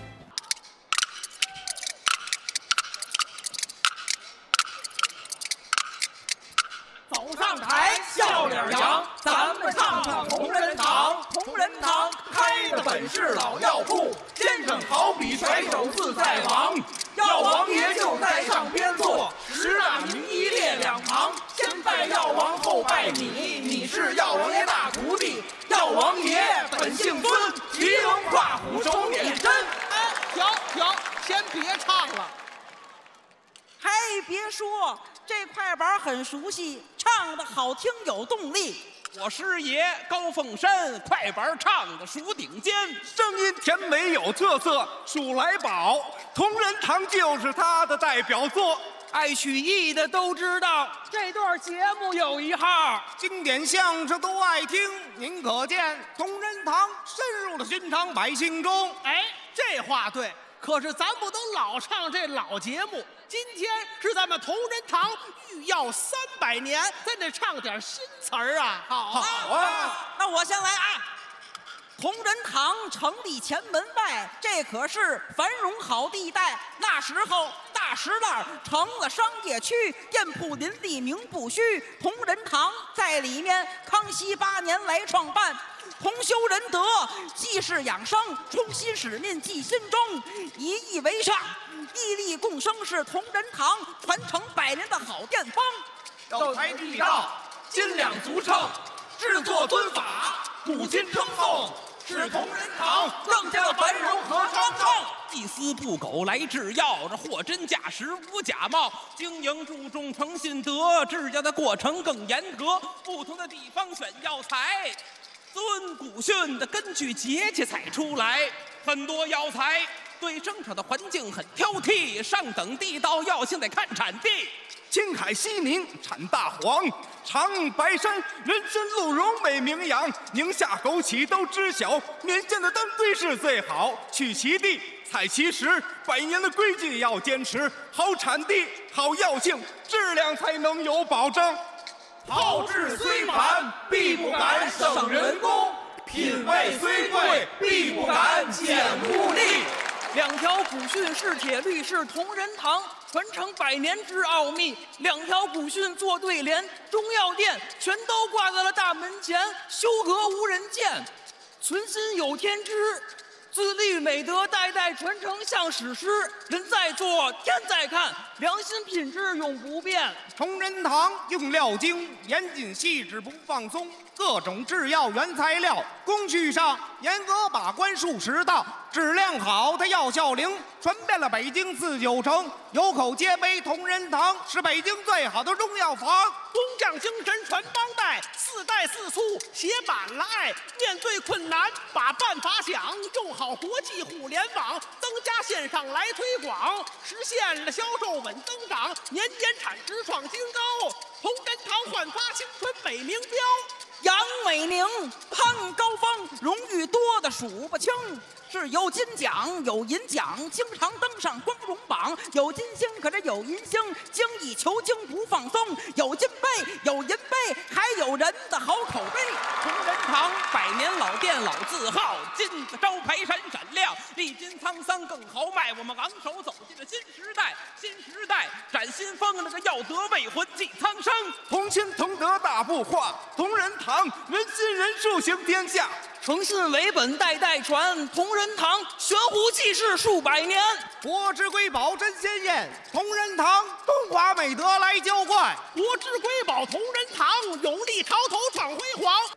走上台，笑脸扬，咱们唱唱同仁堂。同仁堂开的本是老药铺，先生好比甩手自在王，药王爷就在上边坐，十大名医列两旁，先拜药王后拜你，你是药王爷大徒弟。药王爷本姓孙，骑龙跨虎手捻针。 哎，停停，先别唱了。 还别说，这快板很熟悉，唱的好听有动力。 我师爷高凤山，快板唱的数顶尖，声音甜美有特色，数来宝。同仁堂就是他的代表作。爱曲艺的都知道，这段节目有一号，经典相声都爱听。您可见同仁堂深入了寻常百姓中。 哎，这话对。可是咱不能老唱这老节目，今天是咱们同仁堂御药三百年，咱得唱点新词儿啊！好啊， 好啊，那我先来啊。同仁堂成立前门外，这可是繁荣好地带。那时候大石栏成了商业区，店铺林立名不虚。同仁堂在里面，康熙八年来创办。同修仁德，济世养生，忠心使命记心中，一意为上，屹立共生是同仁堂传承百年的好店方。 药材地道，斤两足称，制作遵法，古今称颂，是同仁堂更加的繁荣和昌盛。一丝不苟来制药，这货真价实无假冒，经营注重诚信德，制药的过程更严格，不同的地方选药材。遵古训的，根据节气采出来，很多药材对生产的环境很挑剔，上等地道药性得看产地。青海西宁产大黄，长白山人参鹿茸美名扬，宁夏枸杞都知晓，缅甸的当归是最好。取其地，采其时，百年的规矩要坚持，好产地，好药性，质量才能有保证。炮制虽繁，必不敢省人工；品味虽贵，必不敢减物力。两条古训是铁律，是同仁堂传承百年之奥秘。两条古训做对联，中药店全都挂在了大门前，修阁无人见。存心有天知，自律美德代代传承像史诗。人在做，天在看，良心品质永不变。同仁堂用料精，严谨细致不放松，各种制药原材料工序上严格把关数十道，质量好，它药效灵，传遍了北京四九城，有口皆碑。同仁堂是北京最好的中药房，工匠精神传帮带，四代四促写满了爱。面对困难把办法想，用好国际互联网，增加线上来推广，实现了销售稳增长，年年产值创新高。同仁堂焕发青春美名标，杨伟宁、潘高峰，荣誉多的数不清。是有金奖有银奖，经常登上光荣榜。有金星，可是有银星，精益求精不放松。有金杯有银杯，还有人的好口碑。同仁堂百年老店老字号，金字招牌闪闪亮，历经沧桑更豪迈。我们昂首走进了新时代，新时代展新风，那个耀德未魂记苍生。同心同德大不化，同仁堂人心人术行天下。诚信为本，代代传。同仁堂悬壶济世数百年，国之瑰宝真鲜艳。同仁堂中华美德来浇灌，国之瑰宝同仁堂有力潮头创辉煌。让我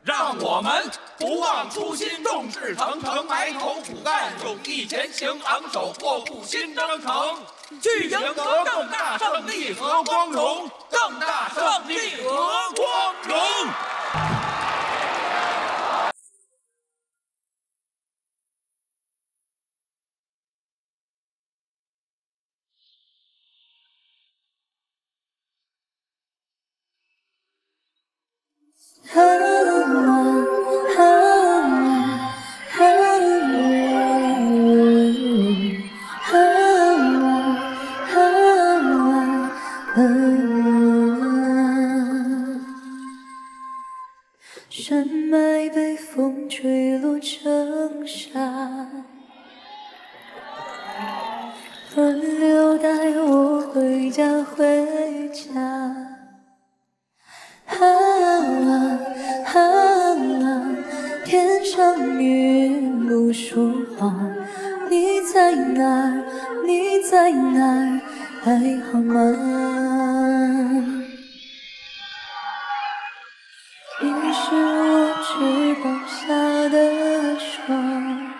我们不忘初心，众志成城，埋头苦干，勇毅前行，昂首阔步新征程，去赢得更大胜利和光荣，更大胜利和光荣。 山脉被风吹落成沙，轮流带我回家回家。啊啊啊！天上云不说话，你在哪儿？你在哪儿？还好吗？你是我翅膀下的霜，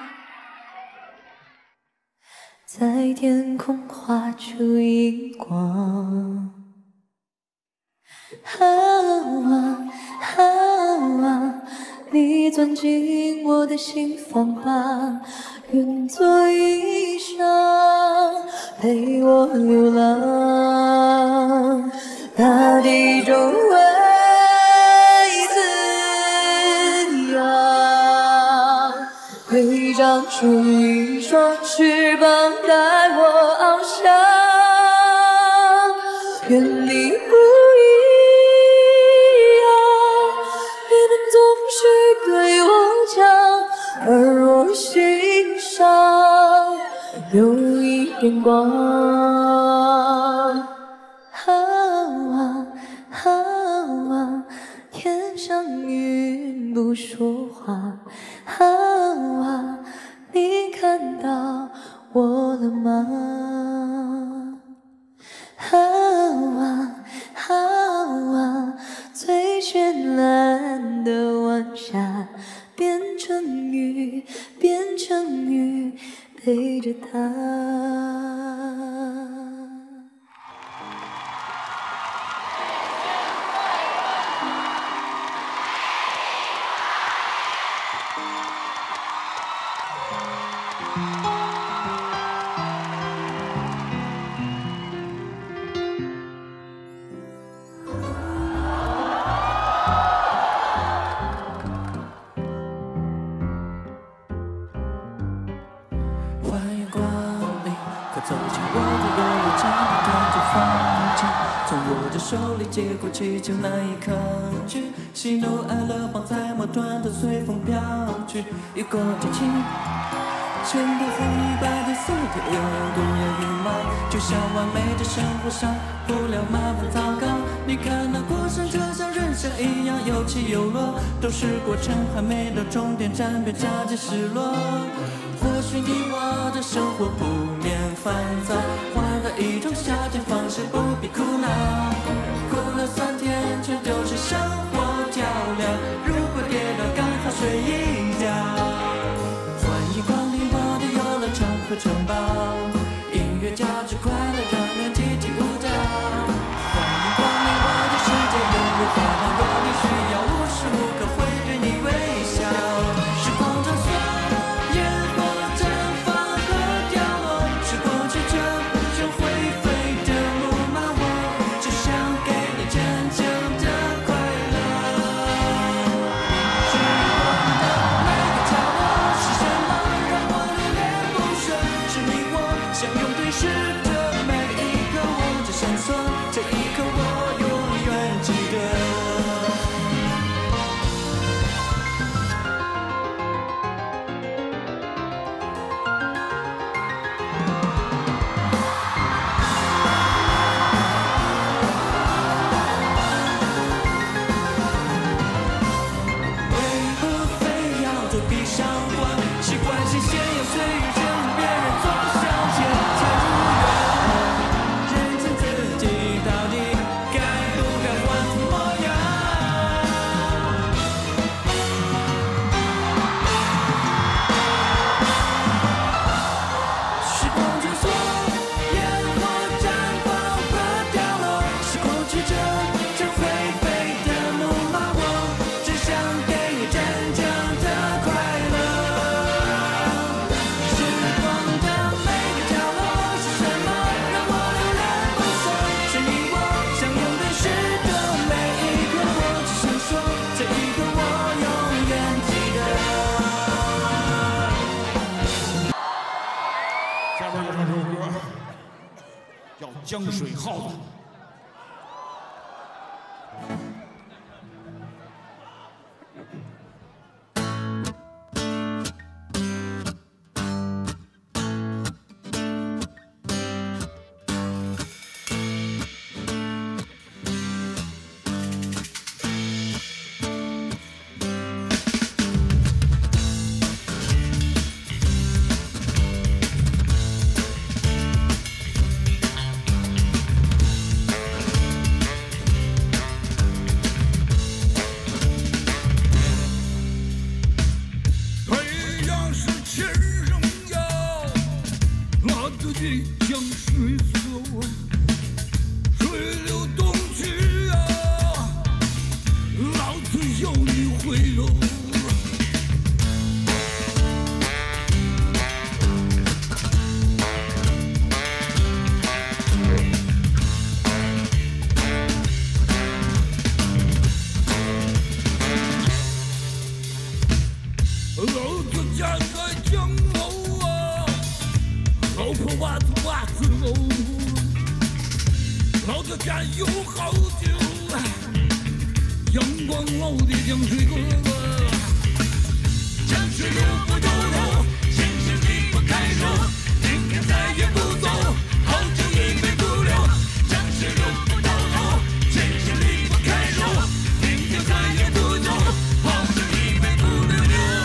在天空画出荧光。啊啊啊啊！你钻进我的心房吧，愿做衣裳，陪我流浪。大地中为滋养，会长出一双翅膀带我翱翔。愿你不对我讲，而我心上有一点光。啊啊啊啊！天上云不说话。啊啊！你看到我了吗？啊啊啊啊！最绚烂的晚霞，变成雨，变成雨，陪着他。 手里接过气球，难以抗拒，喜怒哀乐放在末端的随风飘去。一过天气，全都黑白的色调有多有阴霾，就像完美的生活上不了麻烦糟糕。你看那过程就像人生一样有起有落，都是过程，还没到终点站别着急失落。或许你我的生活不免烦躁，换了一种消遣方式，不必苦恼。哭了三天，全都是生活调料。如果跌倒，刚好睡一觉。欢迎光临我的游乐场和城堡，音乐交织快乐，让人踢踢舞蹈。欢迎光临我的世界，永不发光。若你需要，无时无刻会对你微笑。时光中所烟火绽放和掉落，是过去这不久会飞的木马，我只想给你真正的江水耗子。江水色，水流东去啊，老子要你回头。老子家在江头啊，老婆袜子袜子喽，老子家有好酒，阳光老的江水沟，江水流不透透，心事离不开手，今天再也不走，好酒一杯不留，江水流不透透，心事离不开手，今天再也不走，好酒一杯不留。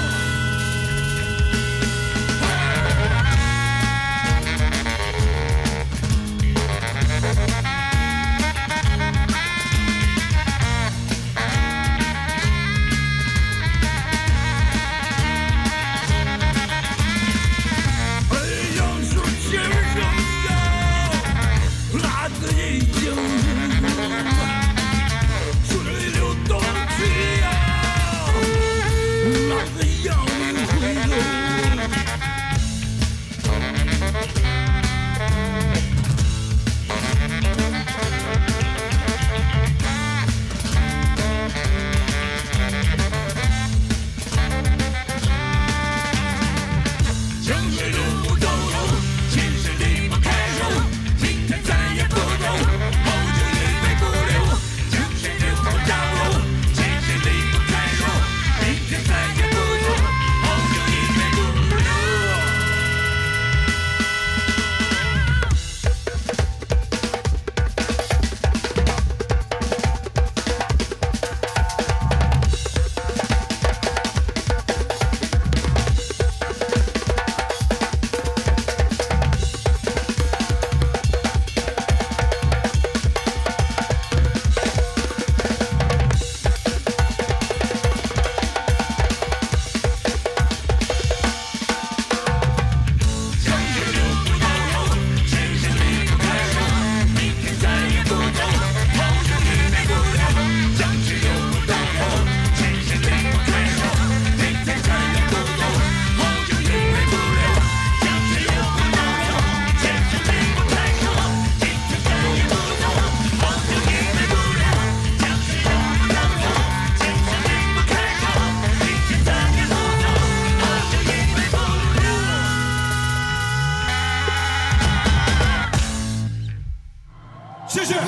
谢谢，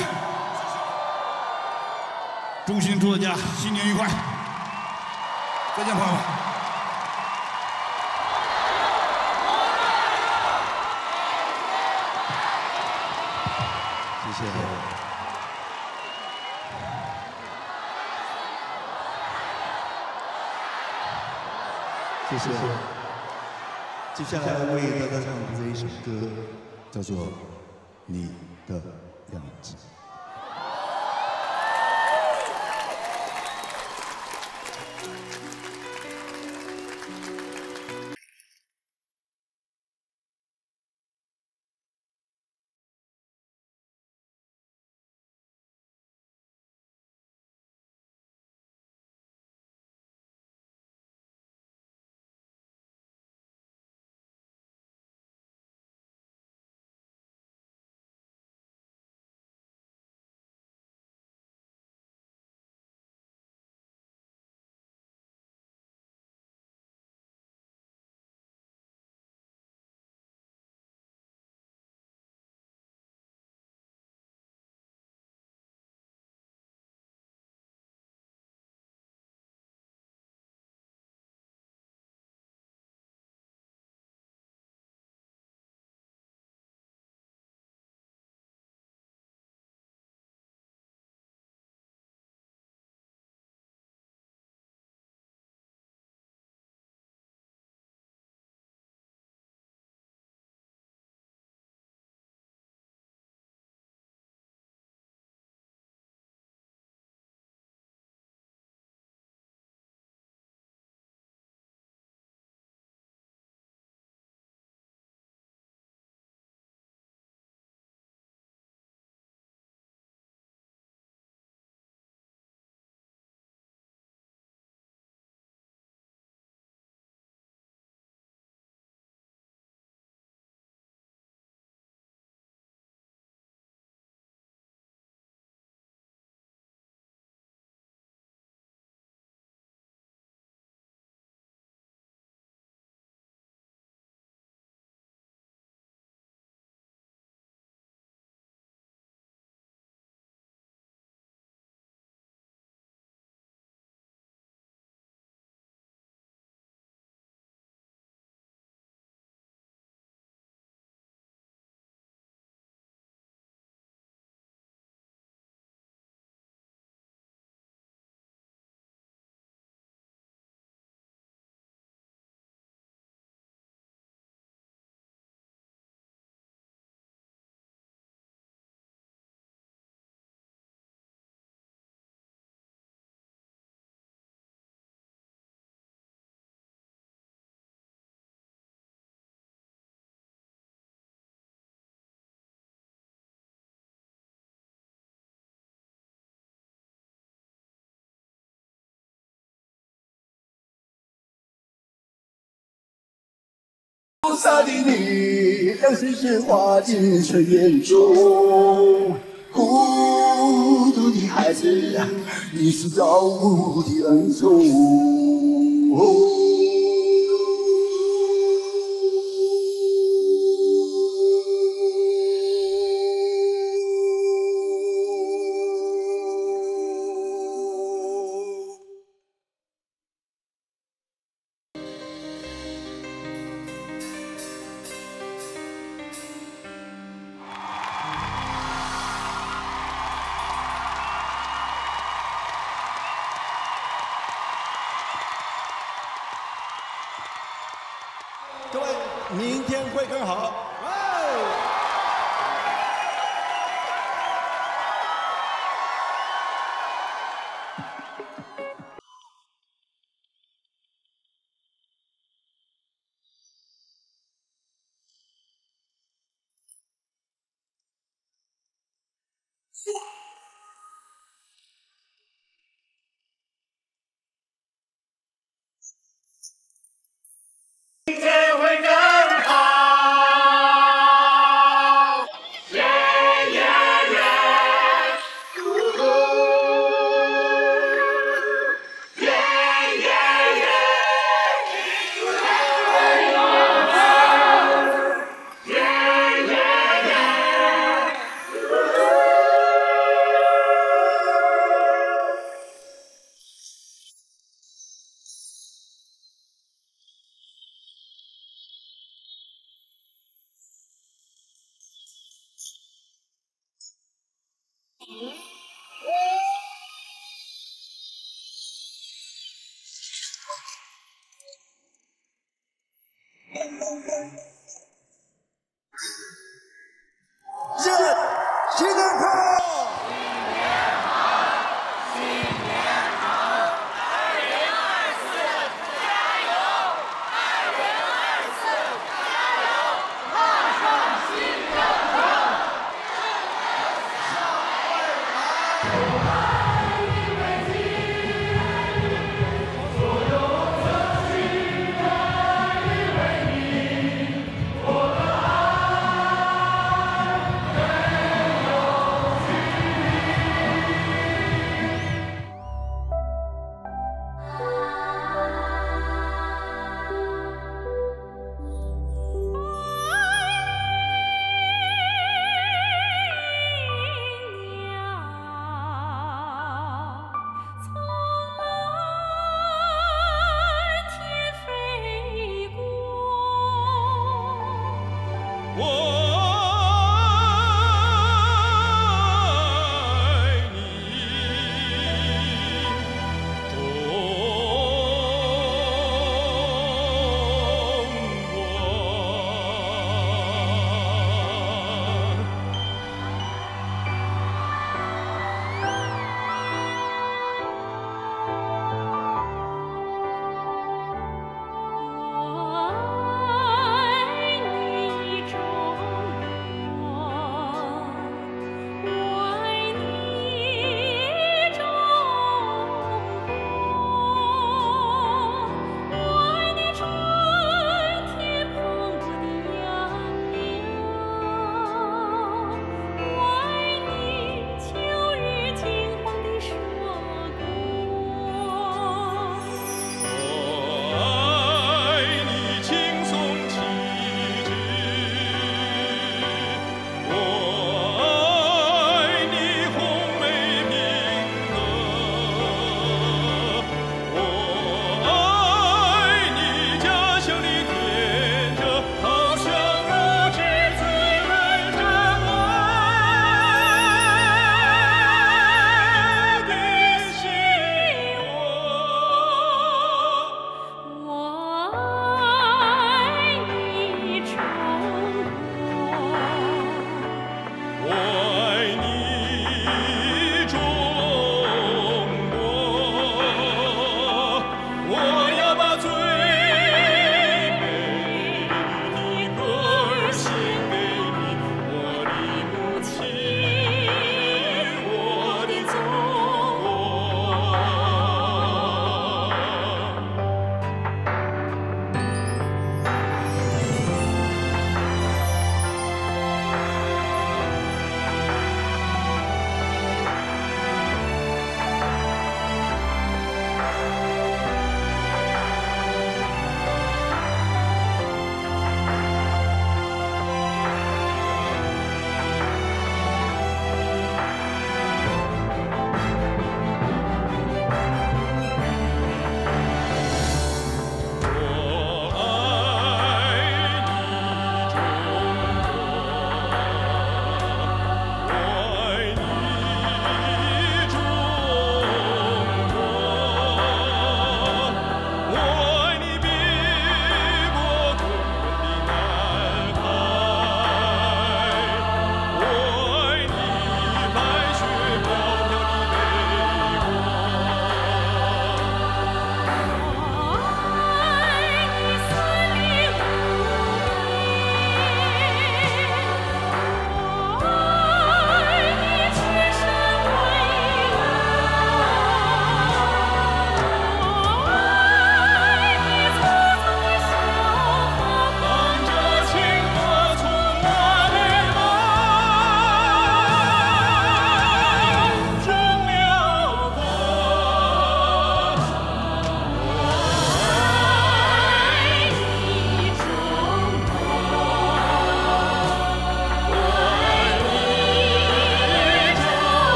衷心祝大家新年愉快，再见，朋友们。 谢谢。谢谢。接下来为大家唱的这一首歌叫做《你的样子》。 菩萨的你，让世事化进尘烟中。孤独的孩子，你是造物的恩宠。 各位，明天会更好。 明天会更好，耶耶耶！呜呼，耶耶耶！耶耶耶！ 嗯